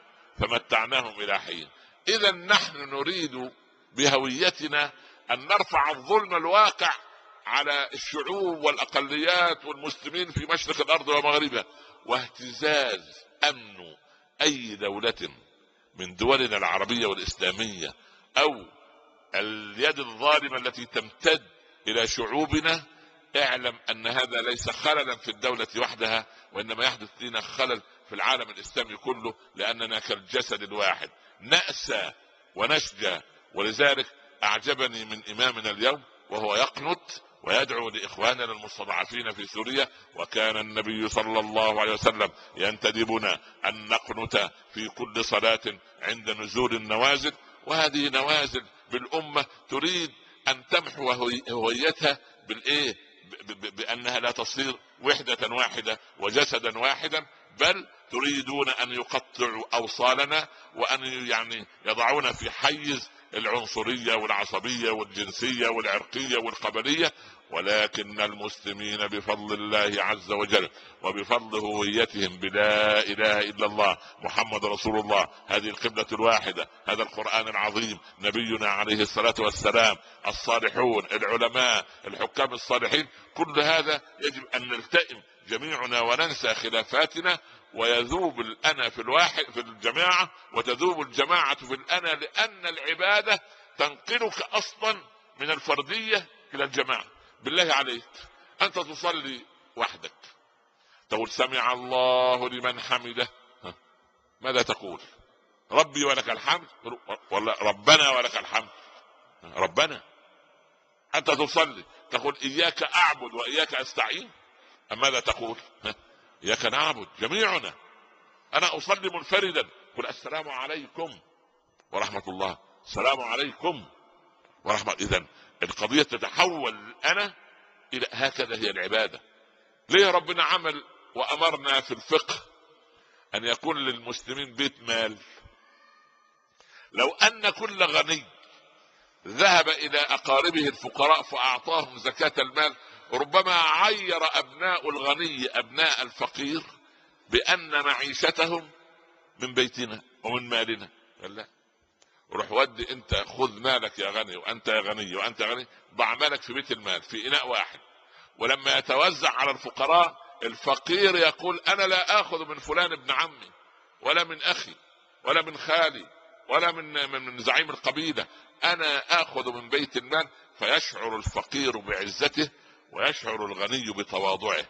Speaker 1: فمتعناهم الى حين. اذا نحن نريد بهويتنا ان نرفع الظلم الواقع على الشعوب والاقليات والمسلمين في مشرق الارض ومغربها، واهتزاز امن اي دولة من دولنا العربية والاسلامية او اليد الظالمة التي تمتد الى شعوبنا. اعلم ان هذا ليس خللا في الدولة وحدها، وانما يحدث لنا خلل في العالم الاسلامي كله، لاننا كالجسد الواحد نأسى ونشجى. ولذلك اعجبني من امامنا اليوم وهو يقنت ويدعو لاخواننا المستضعفين في سوريا. وكان النبي صلى الله عليه وسلم ينتدبنا ان نقنت في كل صلاة عند نزول النوازل. وهذه نوازل بالامة تريد ان تمحو هويتها بالايه بانها لا تصير وحدة واحدة وجسدا واحدا، بل تريدون ان يقطعوا اوصالنا وان يعني يضعونا في حيز العنصرية والعصبية والجنسية والعرقية والقبلية. ولكن المسلمين بفضل الله عز وجل وبفضل هويتهم بلا اله الا الله محمد رسول الله، هذه القبلة الواحدة، هذا القرآن العظيم، نبينا عليه الصلاة والسلام، الصالحون، العلماء، الحكام الصالحين، كل هذا يجب ان نلتئم جميعنا وننسى خلافاتنا، ويذوب الأنا في الواحد في الجماعة وتذوب الجماعة في الأنا، لأن العبادة تنقلك أصلا من الفردية إلى الجماعة. بالله عليك أنت تصلي وحدك تقول سمع الله لمن حمده، ماذا تقول؟ ربي ولك الحمد ولا ربنا ولك الحمد؟ ربنا. أنت تصلي تقول إياك أعبد وإياك أستعين، ماذا تقول؟ إياك نعبد جميعنا. أنا أصلي منفردا قل السلام عليكم ورحمة الله، السلام عليكم ورحمة. إذن القضية تتحول أنا إلى هكذا هي العبادة. ليه ربنا عمل وأمرنا في الفقه أن يكون للمسلمين بيت مال؟ لو أن كل غني ذهب إلى أقاربه الفقراء فأعطاهم زكاة المال، ربما عير أبناء الغني أبناء الفقير بأن معيشتهم من بيتنا ومن مالنا. لا، روح ودي انت، خذ مالك يا غني وانت يا غني وانت غني، ضع مالك في بيت المال في إناء واحد، ولما يتوزع على الفقراء الفقير يقول أنا لا آخذ من فلان ابن عمي ولا من أخي ولا من خالي ولا من زعيم القبيلة، أنا آخذ من بيت المال. فيشعر الفقير بعزته ويشعر الغني بتواضعه،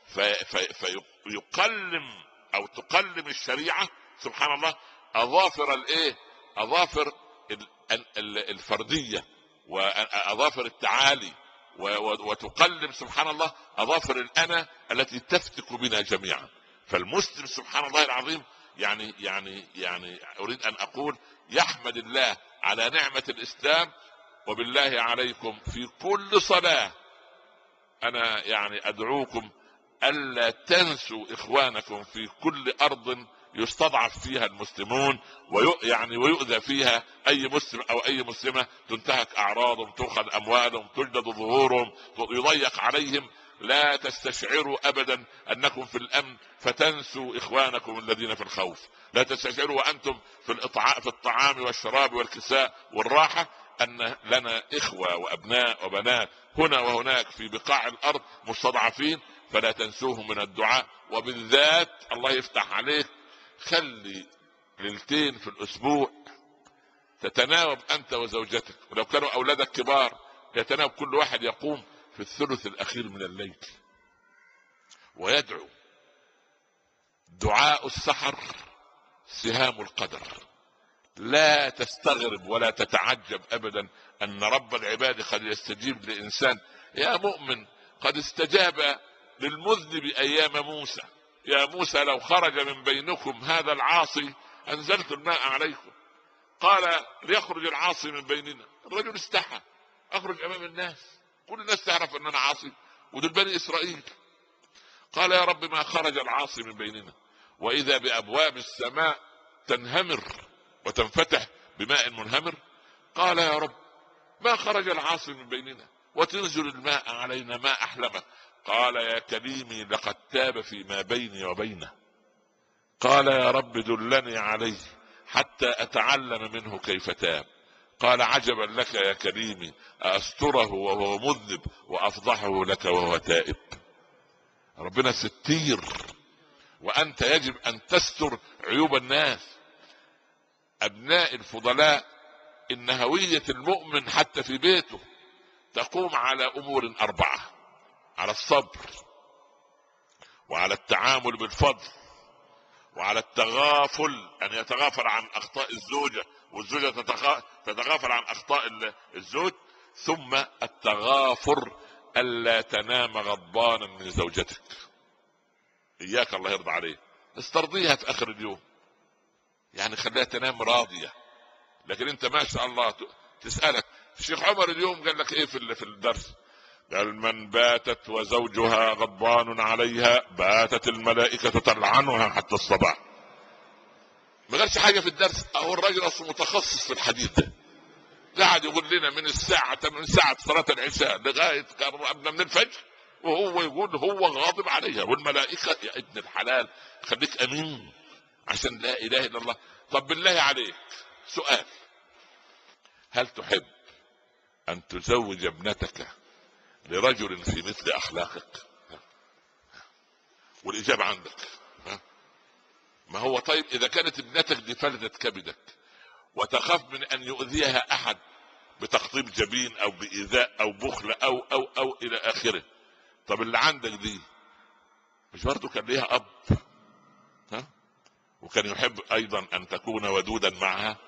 Speaker 1: فيقلم أو تقلم الشريعة سبحان الله أظافر الإيه؟ أظافر الفردية وأظافر التعالي وتقلب سبحان الله اظافر الانا التي تفتك بنا جميعا. فالمسلم سبحان الله العظيم يعني اريد ان اقول يحمد الله على نعمة الاسلام. وبالله عليكم في كل صلاة انا يعني ادعوكم الا تنسوا اخوانكم في كل ارض يستضعف فيها المسلمون ويؤذى فيها اي مسلم او اي مسلمة، تنتهك اعراضهم، تؤخذ اموالهم، تجلد ظهورهم، يضيق عليهم. لا تستشعروا ابدا انكم في الامن فتنسوا اخوانكم الذين في الخوف. لا تستشعروا وانتم في الطعام والشراب والكساء والراحة ان لنا اخوة وابناء وبنات هنا وهناك في بقاع الارض مستضعفين، فلا تنسوهم من الدعاء. وبالذات الله يفتح عليك، خلي ليلتين في الاسبوع تتناوب انت وزوجتك، ولو كانوا اولادك كبار يتناوب كل واحد يقوم في الثلث الاخير من الليل ويدعو. دعاء السحر سهام القدر. لا تستغرب ولا تتعجب ابدا ان رب العباد قد يستجيب لانسان. يا مؤمن قد استجاب للمذنب ايام موسى. يا موسى لو خرج من بينكم هذا العاصي انزلت الماء عليكم. قال ليخرج العاصي من بيننا. الرجل استحى، اخرج امام الناس، كل الناس تعرف ان انا عاصي ودول بني اسرائيل. قال يا رب ما خرج العاصي من بيننا، واذا بابواب السماء تنهمر وتنفتح بماء منهمر. قال يا رب ما خرج العاصي من بيننا وتنزل الماء علينا ما احلمه. قال يا كريمي لقد تاب فيما بيني وبينه. قال يا رب دلني عليه حتى اتعلم منه كيف تاب. قال عجبا لك يا كريمي، أستره وهو مذنب وأفضحه لك وهو تائب. ربنا ستير، وأنت يجب أن تستر عيوب الناس. أبناء الفضلاء، إن هوية المؤمن حتى في بيته تقوم على أمور 4: على الصبر، وعلى التعامل بالفضل، وعلى التغافل، أن يتغافل عن أخطاء الزوجة والزوجة تتغافل عن أخطاء الزوج، ثم التغافر ألا تنام غضبانا من زوجتك. إياك الله يرضى عليه استرضيها في آخر اليوم، يعني خليها تنام راضية. لكن أنت ما شاء الله تسألك الشيخ عمر اليوم قال لك إيه في الدرس؟ قال من باتت وزوجها غضبان عليها باتت الملائكة تلعنها حتى الصباح. ما قالش حاجة في الدرس. أهو الراجل أصلا متخصص في الحديث ده، قاعد يقول لنا من ساعة صلاة العشاء لغاية قبل من الفجر، وهو يقول هو غاضب عليها والملائكة. يا ابن الحلال خليك أمين عشان لا إله إلا الله. طب بالله عليك سؤال، هل تحب أن تزوج ابنتك لرجل في مثل أخلاقك؟ والإجابة عندك. ما هو طيب إذا كانت ابنتك دي فلذة كبدك وتخاف من أن يؤذيها أحد بتقطيب جبين أو بإيذاء أو بخل أو إلى آخره، طب اللي عندك دي مش برضو كان ليها أب؟ وكان يحب أيضا أن تكون ودودا معها.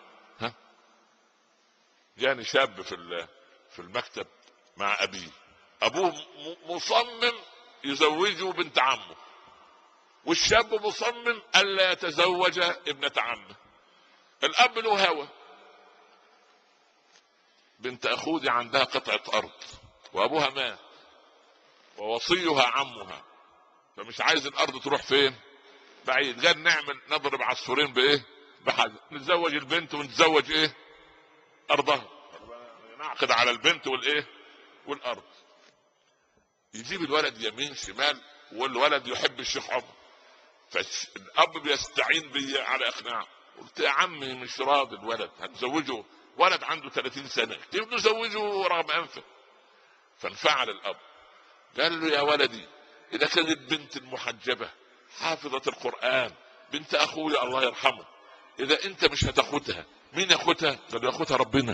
Speaker 1: يعني شاب في المكتب مع أبيه، أبوه مصمم يزوجه بنت عمه، والشاب مصمم ألا يتزوج ابنة عمه. الأب له هوى، بنت أخوذي عندها قطعة أرض وأبوها مات ووصيها عمها، فمش عايز الأرض تروح فين؟ بعيد. قال نضرب عصفورين بإيه؟ بحجر، نتزوج البنت ونتزوج إيه؟ أرضها، نعقد على البنت والإيه؟ والأرض. يجيب الولد يمين شمال، والولد يحب الشيخ عمر، فالأب بيستعين بي على إقناعه. قلت يا عمي مش راضي الولد، هتزوجه ولد عنده 30 سنة، كيف نزوجه رغم أنفه؟ فانفعل الأب، قال له يا ولدي إذا كانت بنت المحجبة حافظة القرآن بنت أخويا الله يرحمه، إذا أنت مش هتاخدها مين ياخدها؟ قال له ياخدها ربنا.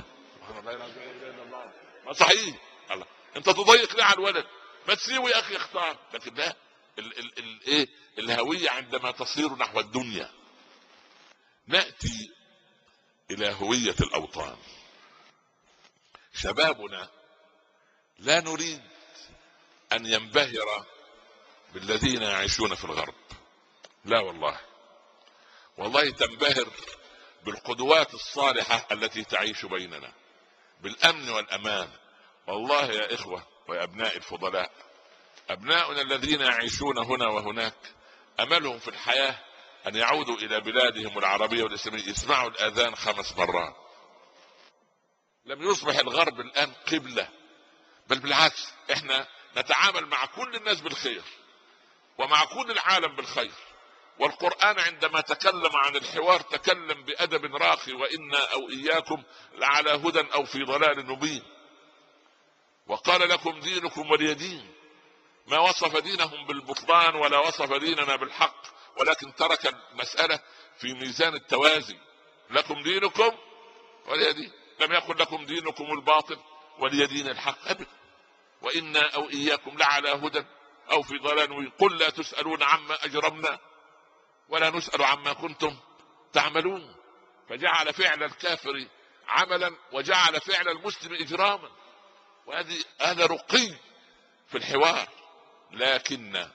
Speaker 1: ما صحيح، الله أنت تضيق ليه على الولد؟ ما تسيبه يا أخي اختار. لكن لا، ايه الهوية عندما تصير نحو الدنيا. نأتي إلى هوية الأوطان. شبابنا لا نريد ان ينبهر بالذين يعيشون في الغرب، لا والله، والله تنبهر بالقدوات الصالحة التي تعيش بيننا بالامن والامان. والله يا اخوة ويا ابناء الفضلاء، ابناؤنا الذين يعيشون هنا وهناك املهم في الحياة ان يعودوا الى بلادهم العربية والاسلامية يسمعوا الاذان 5 مرات. لم يصبح الغرب الان قبلة، بل بالعكس احنا نتعامل مع كل الناس بالخير ومع كل العالم بالخير. والقرآن عندما تكلم عن الحوار تكلم بأدب راقي، وإنا أو إياكم لعلى هدى أو في ضلال مبين. وقال لكم دينكم ولي دين، ما وصف دينهم بالبطلان ولا وصف ديننا بالحق، ولكن ترك المسألة في ميزان التوازي. لكم دينكم ولي دين، لم يقل لكم دينكم الباطل ولي دين الحق أبدا. وإنا أو إياكم لعلى هدى أو في ضلال مبين. قل لا تسألون عما أجرمنا ولا نسأل عما كنتم تعملون. فجعل فعل الكافر عملا وجعل فعل المسلم إجراما، هذا رقي في الحوار. لكن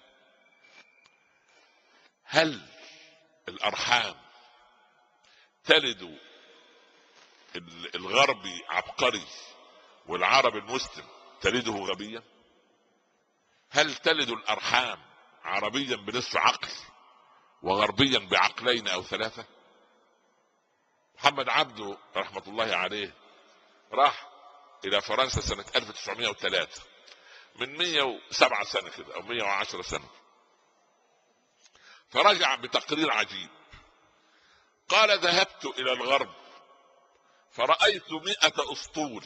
Speaker 1: هل الأرحام تلد الغربي عبقري والعرب المسلم تلده غبيا؟ هل تلد الأرحام عربيا بنصف عقل وغربيا بعقلين أو 3؟ محمد عبده رحمة الله عليه راح إلى فرنسا سنة 1903 من 107 سنة كده أو 110 سنة، فرجع بتقرير عجيب. قال ذهبت إلى الغرب فرأيت 100 أسطول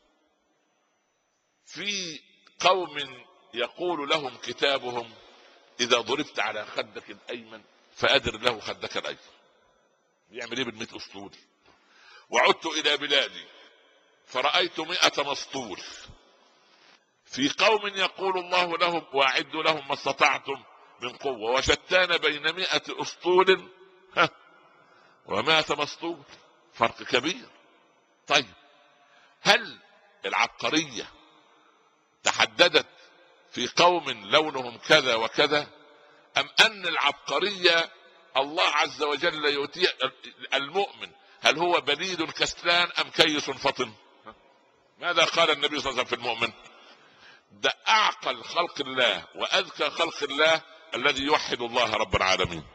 Speaker 1: في قوم يقول لهم كتابهم إذا ضربت على خدك الأيمن فأدر له خدك الأيسر. يعمل إيه بال100 أسطول؟ وعدت إلى بلادي فرأيت 100 مسطول في قوم يقول الله لهم واعدوا لهم ما استطعتم من قوة، وشتان بين 100 أسطول و100 مسطول، فرق كبير. طيب هل العبقرية تحددت في قوم لونهم كذا وكذا، أم أن العبقرية الله عز وجل يؤتي المؤمن؟ هل هو بليد كسلان أم كيس فطن؟ ماذا قال النبي صلى الله عليه وسلم في المؤمن؟ ده أعقل خلق الله وأذكى خلق الله الذي يوحد الله رب العالمين.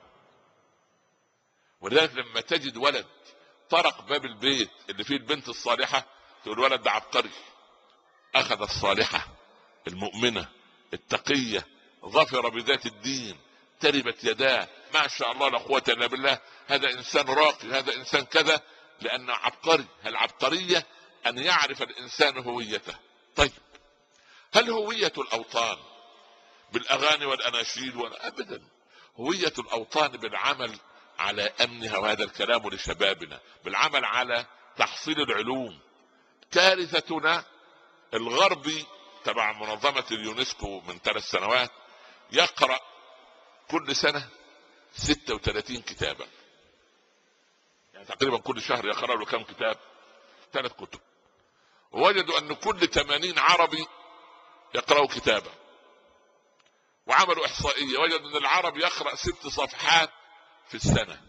Speaker 1: ولذلك لما تجد ولد طرق باب البيت اللي فيه البنت الصالحة تقول الولد ده عبقري، أخذ الصالحة المؤمنة التقية ظفر بذات الدين تربت يداه، ما شاء الله لا قوة إلا بالله، هذا إنسان راقي، هذا إنسان كذا، لأنه عبقري. العبقرية أن يعرف الإنسان هويته. طيب هل هوية الأوطان بالأغاني والأناشيد؟ ولا أبدا. هوية الأوطان بالعمل على أمنها، وهذا الكلام لشبابنا، بالعمل على تحصيل العلوم. كارثتنا الغربي تبع منظمة اليونسكو من 3 سنوات يقرأ كل سنة 36 كتابا، يعني تقريبا كل شهر يقرأ له كم كتاب؟ 3 كتب. ووجدوا أن كل 80 عربي يقرأوا كتابا، وعملوا إحصائية وجدوا أن العرب يقرأ 6 صفحات في السنة.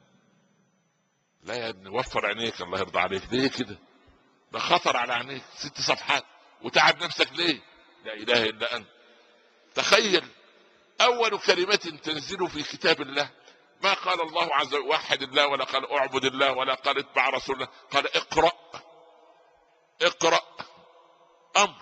Speaker 1: لا يا ابني وفر عينيك الله يرضى عليك، ليه كده؟ ده خطر على عينيك 6 صفحات وتعب نفسك ليه؟ لا إله إلا أنت. تخيل أول كلمة تنزل في كتاب الله ما قال الله عز وجل وحد الله، ولا قال اعبد الله، ولا قال اتبع رسول الله، قال اقرأ. اقرأ أمر.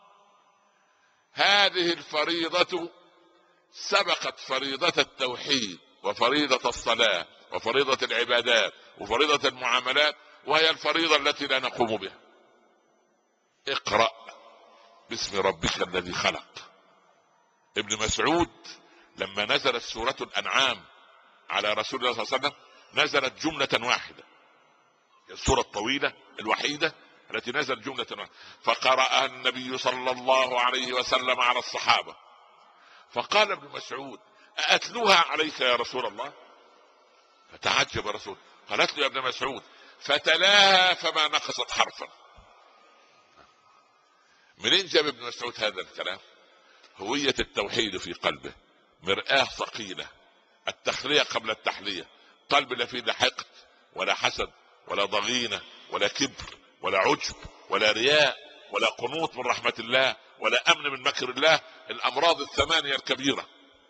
Speaker 1: هذه الفريضة سبقت فريضة التوحيد وفريضة الصلاة وفريضة العبادات وفريضة المعاملات، وهي الفريضة التي لا نقوم بها. اقرأ باسم ربك الذي خلق. ابن مسعود لما نزلت سورة الأنعام على رسول الله صلى الله عليه وسلم نزلت جملة واحدة، السورة الطويلة الوحيدة التي نزل جملة واحدة، فقرأها النبي صلى الله عليه وسلم على الصحابة. فقال ابن مسعود أأتلوها عليك يا رسول الله؟ فتعجب رسول، قالت له يا ابن مسعود فتلاها فما نقصت حرفا. منين جاب ابن مسعود هذا الكلام؟ هوية التوحيد في قلبه، مرآة ثقيلة، التخلية قبل التحلية، قلب لا فيه لا حقد ولا حسد ولا ضغينة ولا كبر ولا عجب ولا رياء ولا قنوط من رحمة الله ولا أمن من مكر الله، الأمراض الثمانية الكبيرة.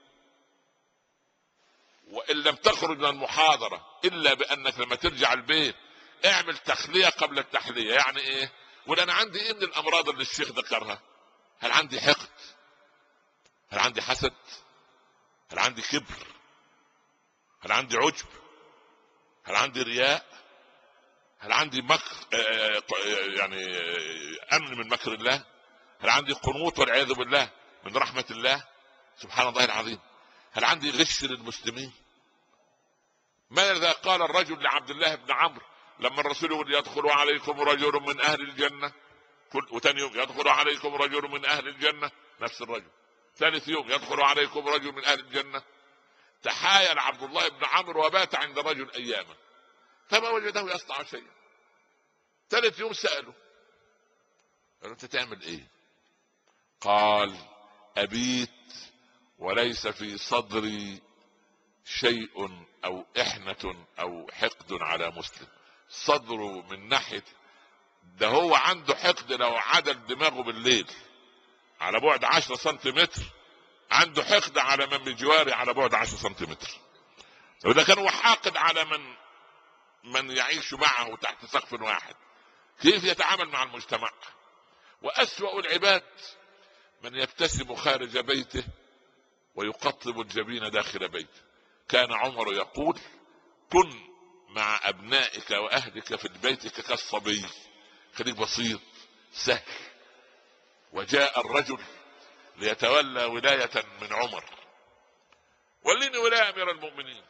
Speaker 1: وإن لم تخرج من المحاضرة إلا بأنك لما ترجع البيت اعمل تخلية قبل التحلية. يعني إيه؟ قول أنا عندي إيه من الأمراض اللي الشيخ ذكرها؟ هل عندي حقد؟ هل عندي حسد؟ هل عندي كبر؟ هل عندي عجب؟ هل عندي رياء؟ هل عندي مكر يعني امن من مكر الله؟ هل عندي قنوط والعياذ بالله من رحمة الله سبحان الله العظيم؟ هل عندي غش للمسلمين؟ ماذا قال الرجل لعبد الله بن عمرو لما الرسول يقول يدخل عليكم رجل من اهل الجنة، وثاني يوم يدخل عليكم رجل من اهل الجنة نفس الرجل، ثالث يوم يدخل عليكم رجل من اهل الجنة. تحايل عبد الله بن عمرو وبات عند رجل اياما فما وجده يصنع شيئا. ثالث يوم سأله قال انت تعمل ايه؟ قال ابيت وليس في صدري شيء او احنة او حقد على مسلم. صدره من ناحية ده هو عنده حقد لو عدل دماغه بالليل على بعد 10 سنتيمتر، عنده حقد على من بجواري على بعد 10 سنتيمتر. وإذا كان هو حاقد على من يعيش معه تحت سقف واحد، كيف يتعامل مع المجتمع؟ وأسوأ العباد من يبتسم خارج بيته ويقطب الجبين داخل بيته. كان عمر يقول كن مع أبنائك وأهلك في البيت كالصبي، خليك بسيط سهل. وجاء الرجل ليتولى ولاية من عمر، وليني ولاية أمير المؤمنين.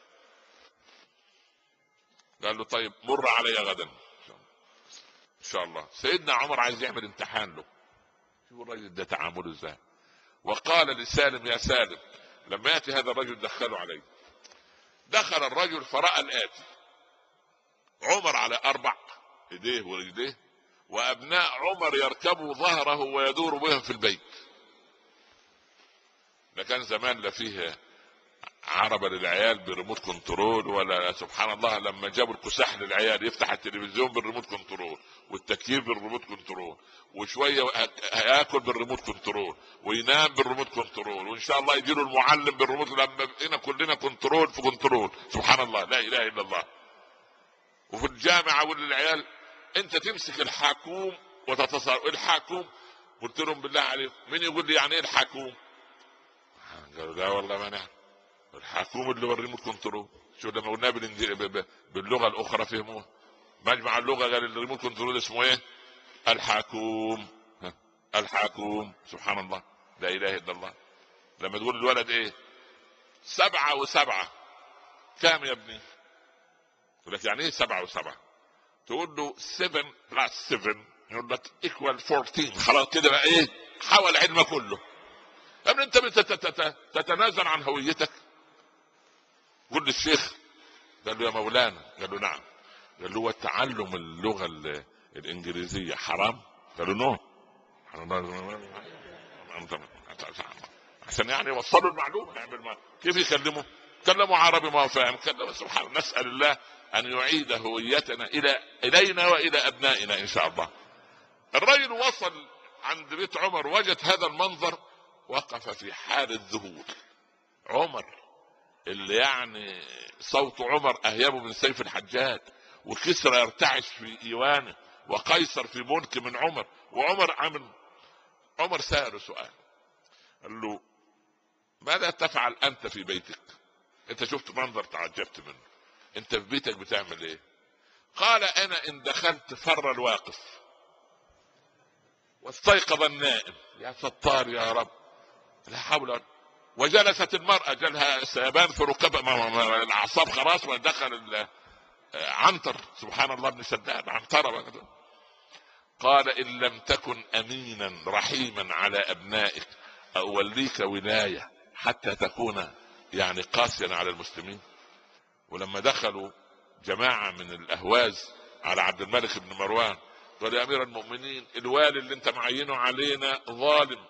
Speaker 1: قال له طيب مر علي غدا ان شاء الله. سيدنا عمر عايز يعمل امتحان له، شوف الرجل ده تعامله ازاي. وقال لسالم يا سالم لما ياتي هذا الرجل دخله عليه. دخل الرجل فرأى الآتي: عمر على 4 ايديه ورجليه، وابناء عمر يركبوا ظهره ويدور بهم في البيت. ده كان زمان لا فيه عربة للعيال بريموت كنترول، ولا سبحان الله لما جابوا الكساح للعيال يفتح التلفزيون بالريموت كنترول والتكييف بالريموت كنترول وشوية ياكل بالريموت كنترول وينام بالريموت كنترول وان شاء الله يجيله المعلم بالريموت. لما بقينا كلنا كنترول في كنترول سبحان الله لا اله الا الله. وفي الجامعة والعيال انت تمسك الحاكوم وتتصرف. الحاكوم قلت لهم بالله عليكم مين يقول لي يعني ايه الحاكوم؟ قالوا لا والله ما نعرف. الحاكوم اللي هو الريموت كنترول. شو لما قلناه باللغه الاخرى فهموها. مجمع اللغه قال الريموت كنترول اسمه ايه؟ الحاكوم. الحاكوم سبحان الله لا اله الا الله. لما تقول الولد ايه 7 و7 كام يا ابني؟ يقول لك يعني ايه 7 و7؟ تقول له 7 + 7 يقول لك equal 14. خلاص كده بقى ايه حول علمه كله. يا ابني انت تتنازل عن هويتك. قل للشيخ. قال له يا مولانا. قال له نعم. قال له وتعلم اللغة الانجليزية حرام؟ قال له نو. عشان يعني يوصلوا المعلومة. كيف يكلموا؟ كلموا عربي ما هو فاهم. كلموا سبحان الله. نسأل الله ان يعيد هويتنا الينا والى ابنائنا ان شاء الله. الرجل وصل عند بيت عمر وجد هذا المنظر، وقف في حال الذهول. عمر اللي يعني صوت عمر اهيب من سيف الحجاج، وكسرى يرتعش في ايوانه، وقيصر في ملك من عمر. وعمر عمر سأله سؤال، قال له ماذا تفعل انت في بيتك؟ انت شفت منظر تعجبت منه، انت في بيتك بتعمل ايه؟ قال انا ان دخلت فر الواقف واستيقظ النائم. يا ستار يا رب لا حول ولا. وجلست المرأة جالها سيبان في ركبها الاعصاب خلاص، ودخل عنتر سبحان الله بن شداد عنتر. قال ان لم تكن امينا رحيما على ابنائك اوليك ولاية حتى تكون يعني قاسيا على المسلمين. ولما دخلوا جماعة من الاهواز على عبد الملك بن مروان قال يا امير المؤمنين الوالي اللي انت معينه علينا ظالم.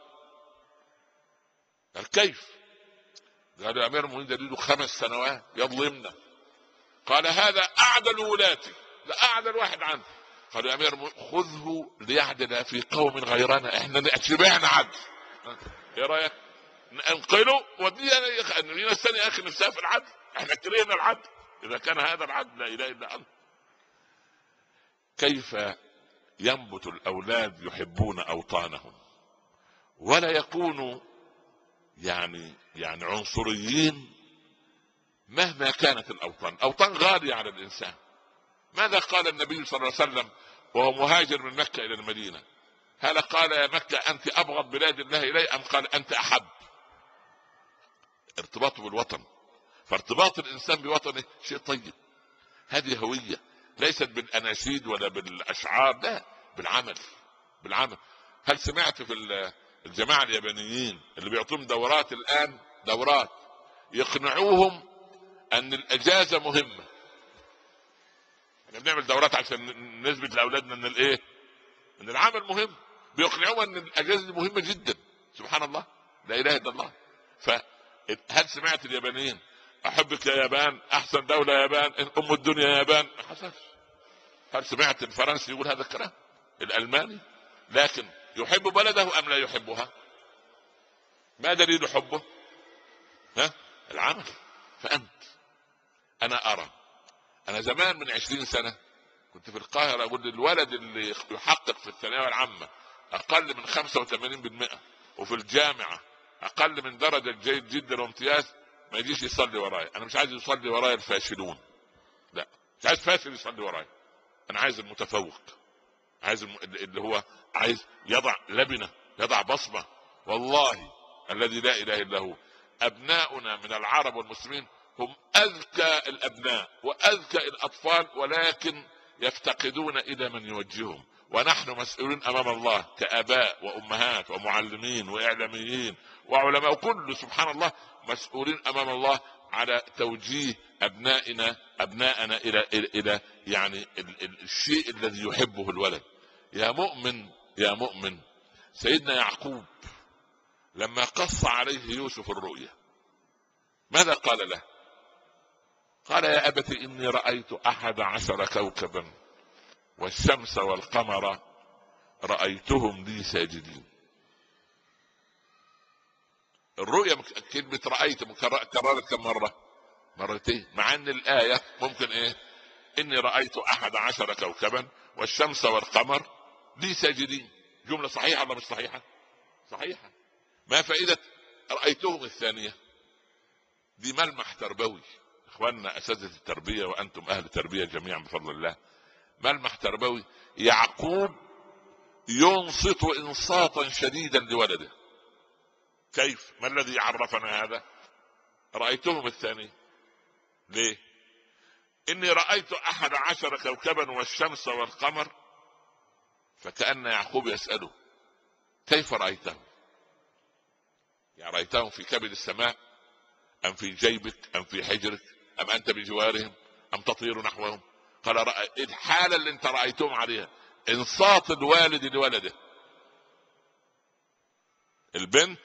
Speaker 1: قال كيف؟ قال يا امير المؤمنين دليله 5 سنوات يظلمنا. قال هذا اعدل ولاتي، لا اعدل واحد عنه. قال يا امير خذه ليعدل في قوم غيرنا، احنا شبعنا عدل. ايه رايك؟ انقله وديه الناس الثانيه يا اخي نفسها في العدل، احنا كرهنا العدل. اذا كان هذا العدل لا اله الا الله. كيف ينبت الاولاد يحبون اوطانهم ولا يكونوا يعني عنصريين مهما كانت الاوطان؟ اوطان غاليه على الانسان. ماذا قال النبي صلى الله عليه وسلم وهو مهاجر من مكه الى المدينه؟ هل قال يا مكه انت ابغض بلاد الله الي ام قال انت احب؟ ارتباطه بالوطن. فارتباط الانسان بوطنه شيء طيب. هذه هويه ليست بالاناشيد ولا بالاشعار، لا، بالعمل. هل سمعت في الجماعه اليابانيين اللي بيعطوهم دورات الان، دورات يقنعوهم ان الاجازه مهمه؟ احنا بنعمل دورات عشان نثبت لاولادنا ان الايه؟ ان العمل مهم. بيقنعوهم ان الاجازه دي مهمه جدا. سبحان الله، لا اله الا الله. فهل سمعت اليابانيين احبك يا يابان، احسن دوله يا يابان، ام الدنيا يا يابان؟ ما حصلش. هل سمعت الفرنسي يقول هذا الكلام؟ الالماني؟ لكن يحب بلده ام لا يحبها؟ ما دليل حبه؟ العمل. انا ارى، انا زمان من 20 سنة كنت في القاهرة اقول للولد اللي يحقق في الثانوية العامة اقل من 85% وفي الجامعة اقل من درجة جيد جدا وامتياز ما يجيش يصلي وراي. انا مش عايز يصلي وراي الفاشلون، لا، مش عايز فاشل يصلي وراي. انا عايز المتفوق، عايز اللي هو عايز يضع لبنة، يضع بصمة. والله الذي لا اله الا هو ابناؤنا من العرب والمسلمين هم اذكى الابناء واذكى الاطفال، ولكن يفتقدون الى من يوجههم. ونحن مسؤولين امام الله كاباء وامهات ومعلمين واعلاميين وعلماء، وكل سبحان الله مسؤولين امام الله على توجيه ابنائنا الى يعني الشيء الذي يحبه الولد. يا مؤمن سيدنا يعقوب لما قص عليه يوسف الرؤيا ماذا قال له؟ قال يا أبت إني رأيت 11 كوكبا والشمس والقمر رأيتهم لي ساجدين. الرؤيا كلمة رأيت كررت كم مرة؟ مرتين، مع ان الآية ممكن ايه؟ إني رأيت 11 كوكبا والشمس والقمر لي ساجدين. جملة صحيحة ولا مش صحيحة؟ صحيحة. ما فائدة رأيتهم الثانية؟ دي ملمح تربوي. اخواننا اساتذه التربيه وانتم اهل التربيه جميعا بفضل الله، ملمح تربوي. يعقوب ينصت انصاتا شديدا لولده. كيف؟ ما الذي عرفنا هذا؟ رايتهم الثاني. ليه؟ اني رايت 11 كوكبا والشمس والقمر. فكأن يعقوب يسأله كيف رايتهم؟ يعني رايتهم في كبد السماء ام في جيبك ام في حجرك ام انت بجوارهم ام تطير نحوهم؟ قال الحالة اللي انت رأيتهم عليها انصات الوالد لولده. البنت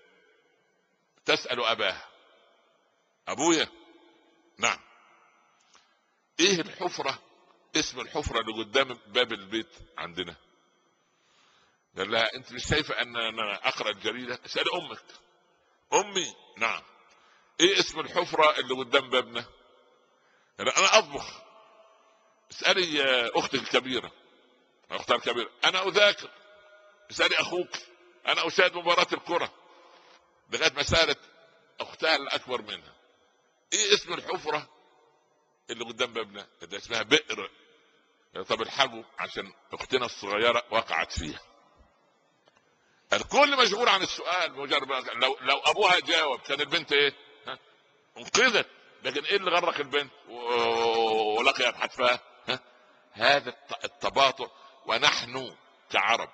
Speaker 1: تسأل اباها ابويا نعم ايه الحفرة، اسم الحفرة اللي قدام باب البيت عندنا؟ قال لها انت مش شايفة ان انا اقرأ الجريدة؟ اسأل امك. امي نعم ايه اسم الحفرة اللي قدام بابنا؟ انا اطبخ. اسألي اختك الكبيرة، اختها الكبيرة. انا اذاكر. اسألي اخوك. انا اشاهد مباراة الكرة. لغاية ما سألت اختها الاكبر منها ايه اسم الحفرة اللي قدام بابنا؟ اللي اسمها بئر. طب الحقوا عشان اختنا الصغيرة وقعت فيها. الكل مشغول عن السؤال مجرد. لو ابوها جاوب كان البنت ايه؟ انقذت. لكن ايه اللي غرق البنت ولقيت حتفها؟ هذا التباطؤ. ونحن كعرب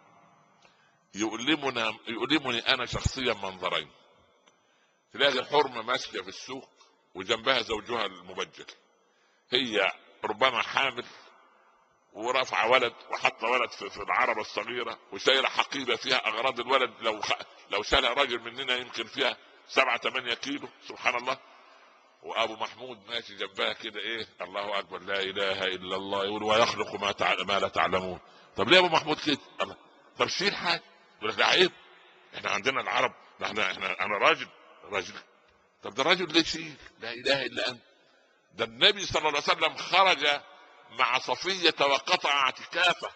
Speaker 1: يؤلمني انا شخصيا منظرين. تلاقي الحرمة ماشية في السوق وجنبها زوجها المبجل، هي ربما حامل ورفع ولد وحط ولد في العربة الصغيرة وشايل حقيبة فيها اغراض الولد، لو شالها راجل مننا يمكن فيها 7-8 كيلو، سبحان الله. وابو محمود ماشي جنبها كده، ايه، الله اكبر، لا اله الا الله، يقول ويخلق ما لا تعلمون. طب ليه ابو محمود كده؟ الله، طب شيل حاجه، يقول لك ده عيب، احنا عندنا العرب، انا راجل. طب ده الراجل ليه يشيل؟ لا اله الا انت. ده النبي صلى الله عليه وسلم خرج مع صفية وقطع اعتكافه،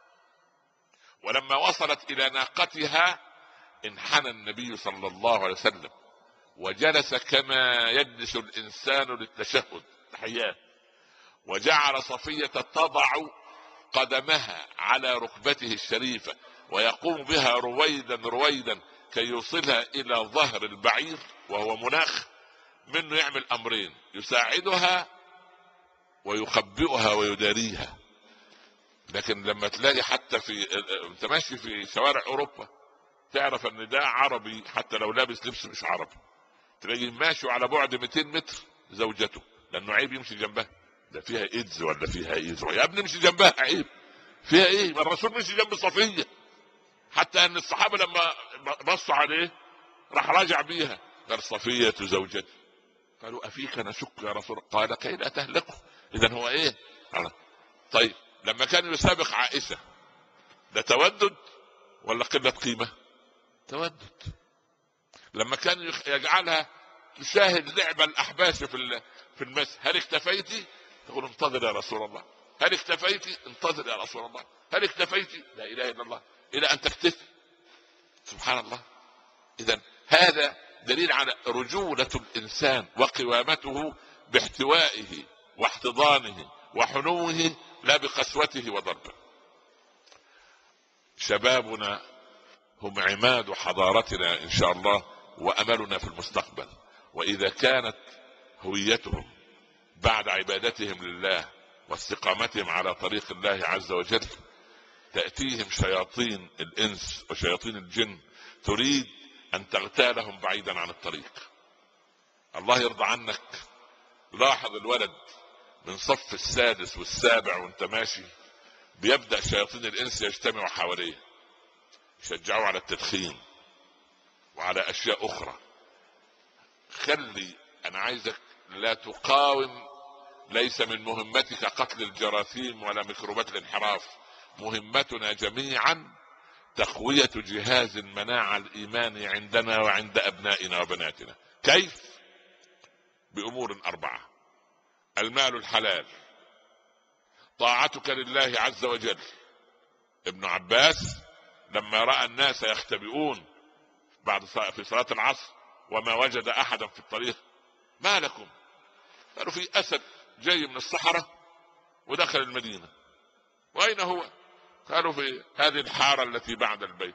Speaker 1: ولما وصلت الى ناقتها انحنى النبي صلى الله عليه وسلم وجلس كما يجلس الانسان للتشهد تحيات، وجعل صفية تضع قدمها على ركبته الشريفة ويقوم بها رويدا رويدا كي يوصلها الى ظهر البعير، وهو مناخ منه يعمل امرين: يساعدها ويخبئها ويداريها. لكن لما تلاقي حتى انت ماشي في شوارع اوروبا تعرف ان ده عربي حتى لو لابس لبس مش عربي، تلاقي ماشي على بعد 200 متر زوجته، لانه عيب يمشي جنبها، ده فيها ايدز ولا فيها ايدز يا ابني، مشي جنبها عيب، فيها ايه؟ ما الرسول مشي جنب صفية، حتى ان الصحابة لما بصوا عليه راح راجع بيها، قال صفية زوجتي. قالوا افيك نشك يا رسول الله؟ قال كي لا تهلكوا. اذا هو ايه؟ طيب لما كان يسابق عائشة ده تودد ولا قلة قيمة؟ تودد. لما كان يجعلها تشاهد لعب الاحباش في المسجد، هل اكتفيتي؟ تقول انتظر يا رسول الله. هل اكتفيتي؟ انتظر يا رسول الله. هل اكتفيتي؟ لا اله الا الله، الى ان تكتفي. سبحان الله. اذا هذا دليل على رجولة الانسان وقوامته باحتوائه واحتضانه وحنوه، لا بقسوته وضربه. شبابنا هم عماد حضارتنا ان شاء الله واملنا في المستقبل، واذا كانت هويتهم بعد عبادتهم لله واستقامتهم على طريق الله عز وجل تأتيهم شياطين الانس وشياطين الجن تريد ان تغتالهم بعيدا عن الطريق. الله يرضى عنك، لاحظ الولد من صف السادس والسابع وانت ماشي بيبدأ شياطين الانس يجتمعوا حواليه، يشجعوا على التدخين وعلى اشياء اخرى. انا عايزك لا تقاوم، ليس من مهمتك قتل الجراثيم ولا ميكروبات الانحراف، مهمتنا جميعا تقوية جهاز المناعة الإيماني عندنا وعند أبنائنا وبناتنا. كيف؟ بأمور 4: المال الحلال، طاعتك لله عز وجل. ابن عباس لما رأى الناس يختبئون في صلاة العصر وما وجد أحدا في الطريق، ما لكم؟ قالوا في أسد جاي من الصحراء ودخل المدينة. وأين هو؟ قالوا في هذه الحارة التي بعد البيت.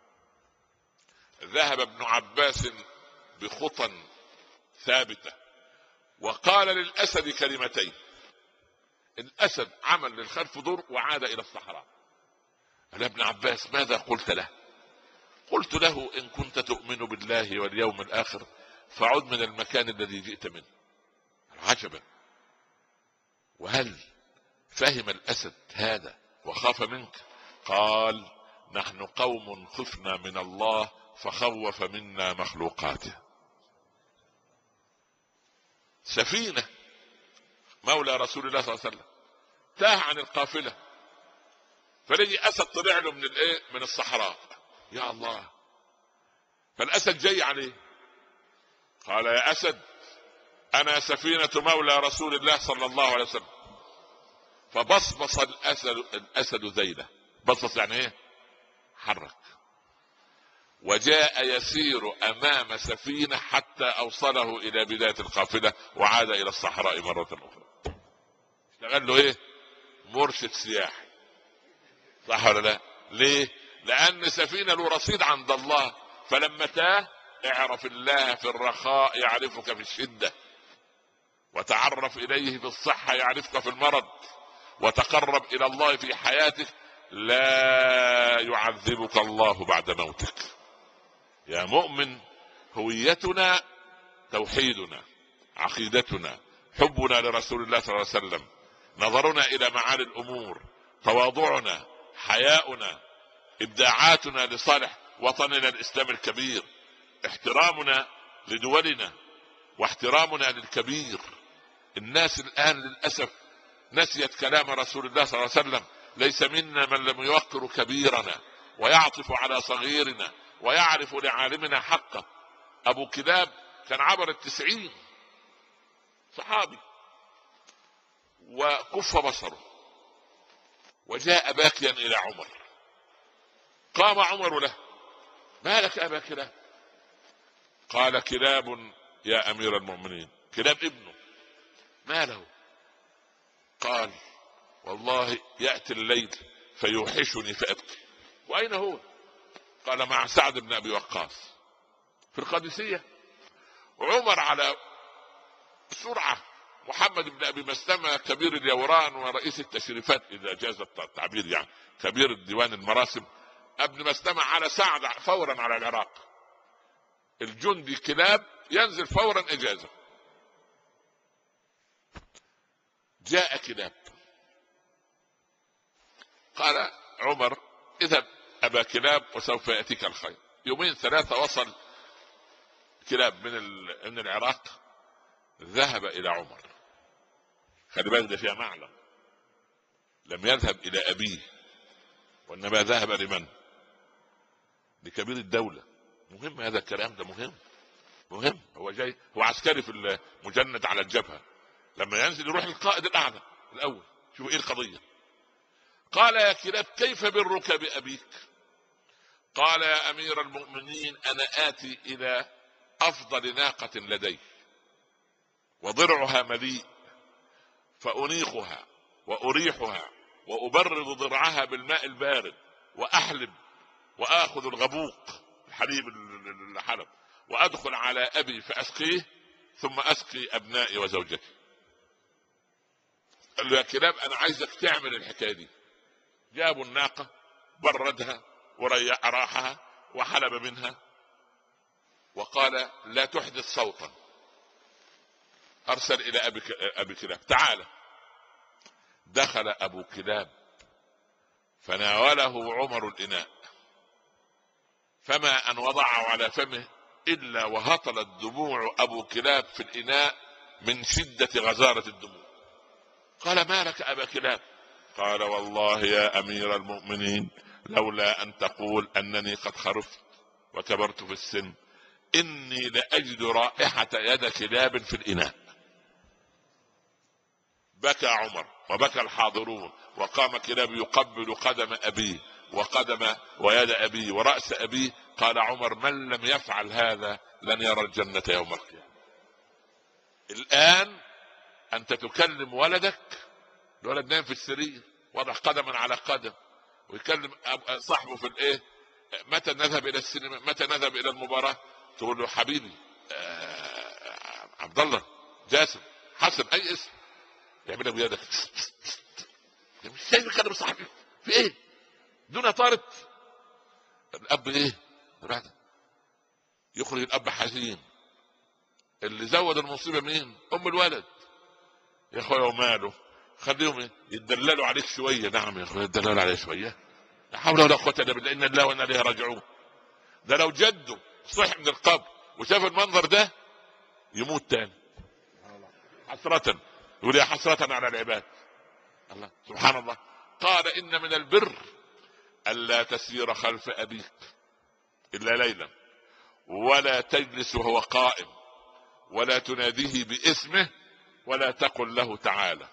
Speaker 1: ذهب ابن عباس بخطى ثابتة وقال للأسد كلمتين. الأسد عمل للخلف دور وعاد إلى الصحراء. قال ابن عباس ماذا قلت له؟ قلت له إن كنت تؤمن بالله واليوم الآخر فعد من المكان الذي جئت منه. عجبا. وهل فهم الأسد هذا وخاف منك؟ قال نحن قوم خفنا من الله فخوف منا مخلوقاته. سفينة مولى رسول الله صلى الله عليه وسلم تاه عن القافلة، فلقي أسد طلع له من الصحراء. يا الله. فالأسد جاي عليه، قال يا أسد أنا سفينة مولى رسول الله صلى الله عليه وسلم. فبصبص الأسد ذيله. بصبص يعني ايه؟ حرك. وجاء يسير أمام سفينة حتى أوصله إلى بداية القافلة وعاد إلى الصحراء مرة أخرى. اشتغل له ايه؟ مرشد سياحي. صح ولا لا؟ ليه؟ لأن سفينة له رصيد عند الله، فلما تاه اعرف الله في الرخاء يعرفك في الشدة، وتعرف إليه في الصحة يعرفك في المرض، وتقرب إلى الله في حياتك لا يعذبك الله بعد موتك. يا مؤمن، هويتنا توحيدنا، عقيدتنا، حبنا لرسول الله صلى الله عليه وسلم، نظرنا إلى معالي الأمور،
Speaker 2: تواضعنا، حياؤنا، ابداعاتنا لصالح وطننا الاسلام الكبير، احترامنا لدولنا واحترامنا للكبير. الناس الان للاسف نسيت كلام رسول الله صلى الله عليه وسلم: ليس منا من لم يوقر كبيرنا ويعطف على صغيرنا ويعرف لعالمنا حقه. ابو كلاب كان عبر 90، صحابي، وكف بصره وجاء باكيا الى عمر. قام عمر له: ما لك ابا كلاب؟ قال: كلاب يا امير المؤمنين. كلاب ابنه. ما له؟ قال: والله يأتي الليل فيوحشني فأبكي. وأين هو؟ قال: مع سعد بن أبي وقاص في القادسية. عمر على سرعة. محمد بن أبي مسلمة كبير اليوران ورئيس التشريفات إذا جاز التعبير، يعني كبير الديوان المراسم، ابن مسلمة على سعد فورا على العراق. الجندي كلاب ينزل فورا إجازة. جاء كلاب. قال عمر: اذهب أبا كلاب وسوف يأتيك الخير. يومين ثلاثة وصل كلاب من العراق، ذهب إلى عمر. خلي بالك ده فيها معلم، لم يذهب إلى أبيه وإنما ذهب لمن؟ لكبير الدولة. مهم هذا الكلام، ده مهم. هو جاي، هو عسكري في المجند على الجبهة، لما ينزل يروح للقائد الأعلى الأول. شوف إيه القضية. قال: يا كلاب كيف برك بأبيك؟ قال: يا أمير المؤمنين أنا آتي إلى أفضل ناقة لدي وضرعها مليء، فأنيقها وأريحها وأبرد ضرعها بالماء البارد وأحلب وآخذ الغبوق الحليب الحلب وأدخل على أبي فأسقيه ثم أسقي أبنائي وزوجتي. قال له: يا كلاب أنا عايزك تعمل الحكاية دي. جابوا الناقة، بردها وراحها وحلب منها، وقال: لا تحدث صوتا. أرسل إلى أبي كلاب: تعال. دخل أبو كلاب فناوله عمر الإناء، فما أن وضعه على فمه إلا وهطلت دموع أبو كلاب في الإناء من شدة غزارة الدموع. قال: ما لك أبا كلاب؟ قال: والله يا أمير المؤمنين لولا أن تقول أنني قد خرفت وكبرت في السن إني لأجد رائحة يد كلاب في الإناء. بكى عمر وبكى الحاضرون، وقام كلاب يقبل قدم أبيه وقدم ويد أبيه ورأس أبيه. قال عمر: من لم يفعل هذا لن يرى الجنة يوم القيامة. الآن أنت تكلم ولدك، الولد نايم في السرير وضع قدما على قدم، ويكلم صاحبه في الايه، متى نذهب الى السينما، متى نذهب الى المباراة. تقول له: حبيبي عبد الله، جاسم، حسن، اي اسم. يعمل لك بيدك مش شايف يكلم صاحبي في ايه؟ دون طارت. الاب ايه؟ يخرج الاب حزين. اللي زود المصيبة مين؟ ام الولد. يا اخويا وماله، خليهم يتدللوا عليك شويه. نعم يا اخويا يتدللوا عليك شويه، لا حول ولا قوه الا بالله، ان الله وانا اليه راجعون. ده لو جده صح من القبر وشاف المنظر ده يموت تاني حسرة. يقول: يا حسرة على العباد. الله سبحان الله. قال: ان من البر الا تسير خلف ابيك الا ليلا، ولا تجلس وهو قائم، ولا تناديه باسمه، ولا تقل له تعالى.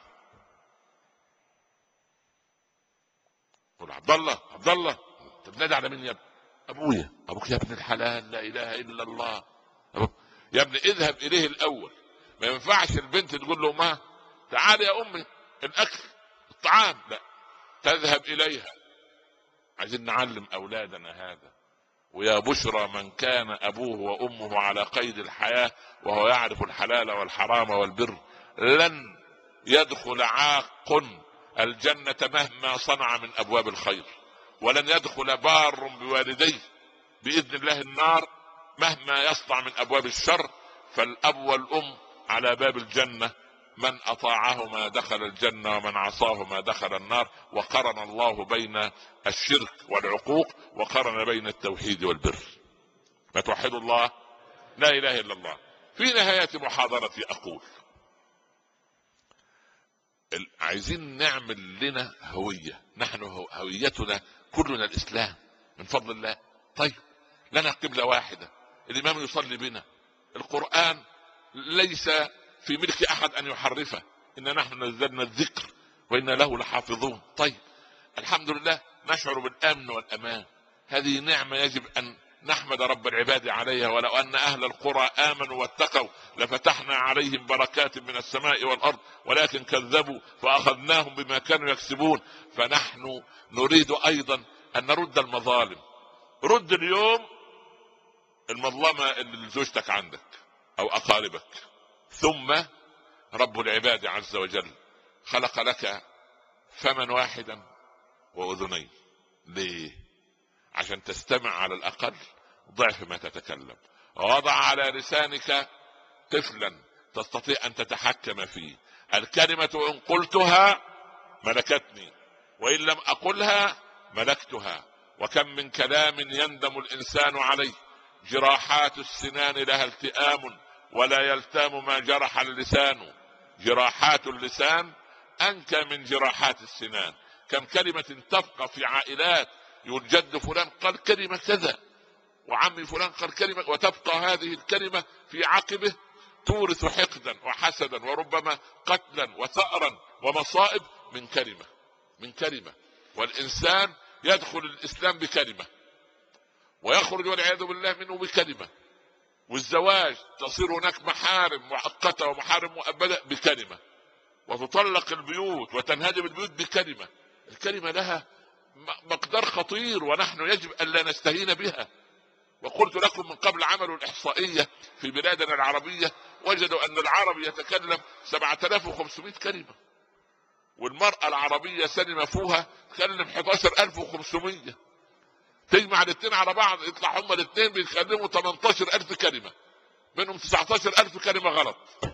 Speaker 2: قل: عبد الله، عبد الله. تنادي على مين يا ابني؟ ابويا. ابوك يا ابن الحلال، لا اله الا الله. يا ابني اذهب اليه الاول. ما ينفعش البنت تقول له: ما تعالي يا امي الاكل الطعام، لا، تذهب اليها. عايزين نعلم اولادنا هذا. ويا بشرى من كان ابوه وامه على قيد الحياة وهو يعرف الحلال والحرام والبر، لن يدخل عاق الجنة مهما صنع من ابواب الخير، ولن يدخل بار بوالديه باذن الله النار مهما يصنع من ابواب الشر. فالاب والام على باب الجنة من اطاعهما دخل الجنة ومن عصاهما دخل النار. وقرن الله بين الشرك والعقوق وقرن بين التوحيد والبر. فتوحدوا الله، لا اله الا الله. في نهاية محاضرتي اقول عايزين نعمل لنا هوية. نحن هويتنا كلنا الاسلام من فضل الله. طيب لنا قبلة واحدة، الامام يصلي بنا، القرآن ليس في ملك احد ان يحرفه، ان نحن نزلنا الذكر وإنا له لحافظون. طيب الحمد لله، نشعر بالامن والامان. هذه نعمة يجب ان نحمد رب العباد عليها. ولو ان اهل القرى امنوا واتقوا لفتحنا عليهم بركات من السماء والارض ولكن كذبوا فاخذناهم بما كانوا يكسبون. فنحن نريد ايضا ان نرد المظالم. رد اليوم المظلمة اللي لزوجتك عندك او اقاربك. ثم رب العباد عز وجل خلق لك فما واحدا واذنين. ليه؟ عشان تستمع على الاقل ضعف ما تتكلم. ووضع على لسانك طفلا تستطيع ان تتحكم فيه. الكلمة ان قلتها ملكتني وان لم اقلها ملكتها. وكم من كلام يندم الانسان عليه. جراحات السنان لها التئام ولا يلتام ما جرح اللسان. جراحات اللسان انكى من جراحات السنان. كم كلمة تبقى في عائلات، يقول جد فلان قال كلمة كذا وعمي فلان قال كلمة، وتبقى هذه الكلمة في عقبه تورث حقدا وحسدا وربما قتلا وثأرا ومصائب من كلمة. من كلمة. والإنسان يدخل الإسلام بكلمة ويخرج والعياذ بالله منه بكلمة. والزواج تصير هناك محارم مؤقتة ومحارم مؤبدة بكلمة. وتطلق البيوت وتنهدم البيوت بكلمة. الكلمة لها مقدار خطير ونحن يجب أن لا نستهين بها. وقلت لكم من قبل عملوا الإحصائية في بلادنا العربية وجدوا أن العربي يتكلم 7500 كلمة، والمرأة العربية سلم فوها تكلم 11500. تجمع الاثنين على بعض يطلع هما الاثنين بيتكلموا 18000 كلمة، منهم 19000 كلمة غلط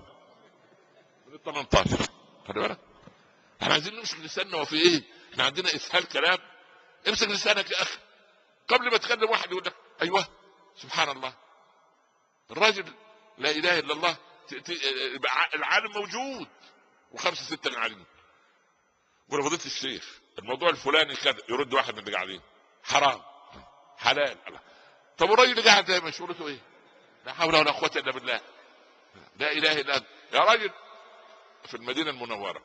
Speaker 2: من ال 18. خلي بالك، احنا عايزين نمسك لساننا. وفي ايه؟ احنا عندنا اسهال كلام. امسك لسانك يا اخي. قبل ما تكلم واحد يقول لك ايوه سبحان الله، الراجل لا اله الا الله، العالم موجود وخمسة ستة قاعدين. ورفضت الشيخ الموضوع الفلاني كذا، يرد واحد من اللي قاعدين حرام حلال. الله. طب الراجل اللي قاعد ده مشغولته ايه؟ لا حول ولا قوة الا بالله، لا اله الا انت. يا راجل في المدينة المنورة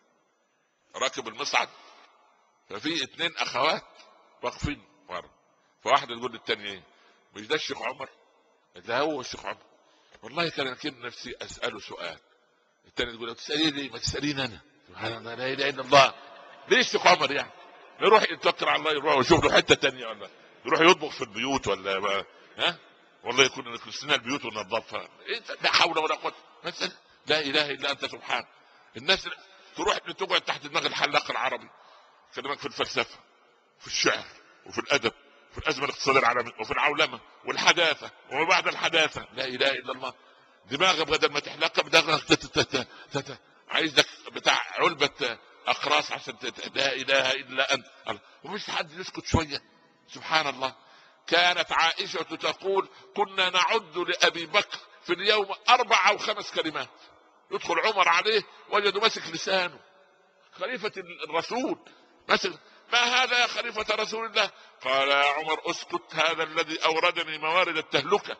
Speaker 2: راكب المصعد، ففي 2 اخوات واقفين ورا، فواحدة تقول للتانية ايه؟ مش ده الشيخ عمر؟ ده هو الشيخ عمر. والله كان كده نفسي اساله سؤال. التانية تقول له تساليه ليه؟ ما تساليني انا. سبحان الله، لا اله الا الله. ليه الشيخ عمر يعني؟ يروح يتوكل على الله، يروح ويشوف له حته تانية، ولا يروح يطبخ في البيوت، ولا بقى ها؟ والله يكون نكنسنا البيوت وننظفها. إيه؟ لا حول ولا قوه. لا اله الا انت سبحان. الناس تروح تقعد تحت دماغ الحلاق العربي يكلمك في الفلسفه وفي الشعر وفي الادب وفي الازمه الاقتصاديه العالميه وفي العولمه والحداثه وما بعد الحداثه. لا اله الا الله. دماغك بدل ما تحلقها بدماغك عايزك بتاع علبه اقراص عشان لا اله الا انت. ومش حد يسكت شويه. سبحان الله. كانت عائشه تقول كنا نعد لابي بكر في اليوم 4 أو 5 كلمات. يدخل عمر عليه وجدوا ماسك لسانه، خليفه الرسول ماسك. ما هذا يا خليفه رسول الله؟ قال يا عمر اسكت، هذا الذي اوردني موارد التهلكه.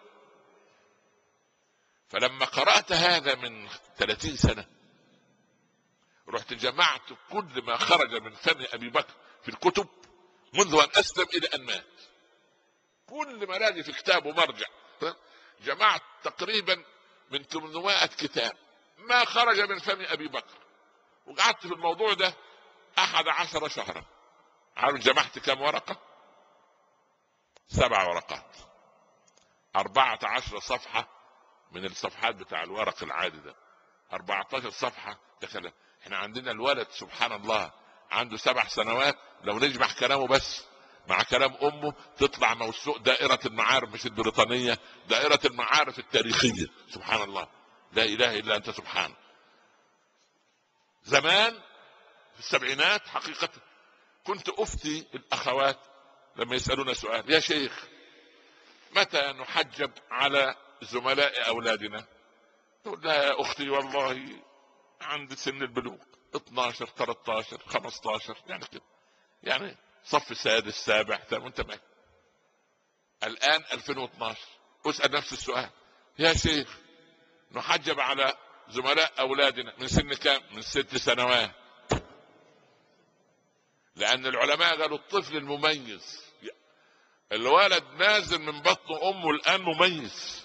Speaker 2: فلما قرأت هذا من 30 سنة رحت جمعت كل ما خرج من فم ابي بكر في الكتب منذ ان اسلم الى ان مات. كل ما لاقي في كتاب ومرجع جمعت تقريبا من 800 كتاب ما خرج من فم ابي بكر، وقعدت في الموضوع ده 11 شهرا. عارف جمعت كم ورقة؟ 7 ورقات، 14 صفحة من الصفحات بتاع الورق العادي ده. 14 صفحة. دخل احنا عندنا الولد سبحان الله عنده 7 سنوات، لو نجمع كلامه بس مع كلام امه تطلع موسوعة دائرة المعارف، مش زمان في السبعينات حقيقة كنت أفتي الأخوات لما يسألون سؤال: يا شيخ متى نحجب على زملاء أولادنا؟ تقول: لا يا أختي والله عند سن البلوغ 12 13 15 يعني كده، يعني صف السادس السابع وانت معك. الآن 2012 أسأل نفس السؤال: يا شيخ نحجب على زملاء أولادنا من سن كام؟ من 6 سنوات. لأن العلماء قالوا الطفل المميز، الولد نازل من بطن أمه الآن مميز.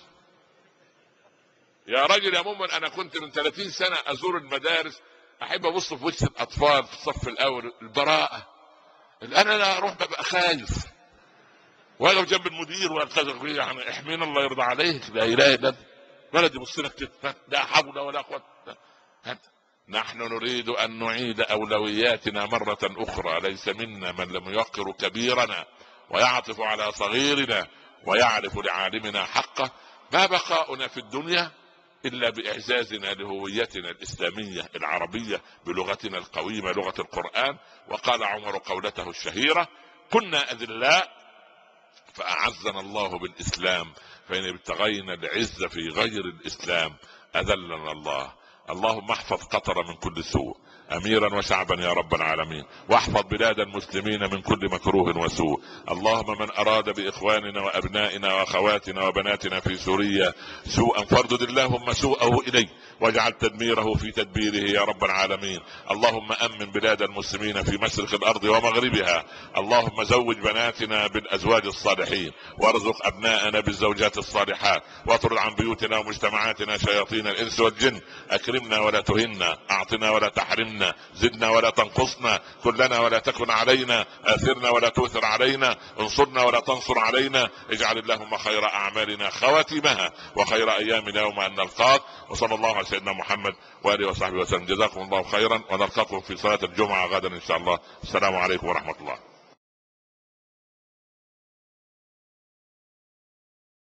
Speaker 2: يا راجل يا مؤمن، أنا كنت من 30 سنة أزور المدارس أحب أبص في وجه الأطفال في الصف الأول، البراءة. الآن أنا أروح ببقى خايف، وأقف جنب المدير وألتزم بيه، يعني احمينا الله يرضى عليك، لا إله إلا الله. ولد يبص لك كده، لا حول ولا قوة. نحن نريد أن نعيد أولوياتنا مرة أخرى. ليس منا من لم يوقر كبيرنا ويعطف على صغيرنا ويعرف لعالمنا حقه. ما بقاؤنا في الدنيا إلا بإعزازنا لهويتنا الإسلامية العربية بلغتنا القويمة لغة القرآن. وقال عمر قولته الشهيرة: كنا أذلاء فأعزنا الله بالإسلام، فإن ابتغينا العز في غير الإسلام أذلنا الله. اللهم احفظ قطر من كل سوء، أميرا وشعبا يا رب العالمين، واحفظ بلاد المسلمين من كل مكروه وسوء. اللهم من أراد بإخواننا وأبنائنا وأخواتنا وبناتنا في سوريا سوءا فاردد اللهم سوءه إليه واجعل تدميره في تدبيره يا رب العالمين. اللهم أمن بلاد المسلمين في مشرق الأرض ومغربها. اللهم زوج بناتنا بالأزواج الصالحين، وارزق أبناءنا بالزوجات الصالحات، واطرد عن بيوتنا ومجتمعاتنا شياطين الإنس والجن. أكرمنا ولا تهنا، أعطنا ولا تحرمنا، زدنا ولا تنقصنا، كلنا ولا تكن علينا، آثرنا ولا تؤثر علينا، انصرنا ولا تنصر علينا. اجعل اللهم خير أعمالنا خواتمها وخير أيامنا يوم أن نلقاك. وصلى الله على سيدنا محمد وآله وصحبه وسلم. جزاكم الله خيرا، ونلقاكم في صلاة الجمعة غدا إن شاء الله. السلام عليكم ورحمة الله.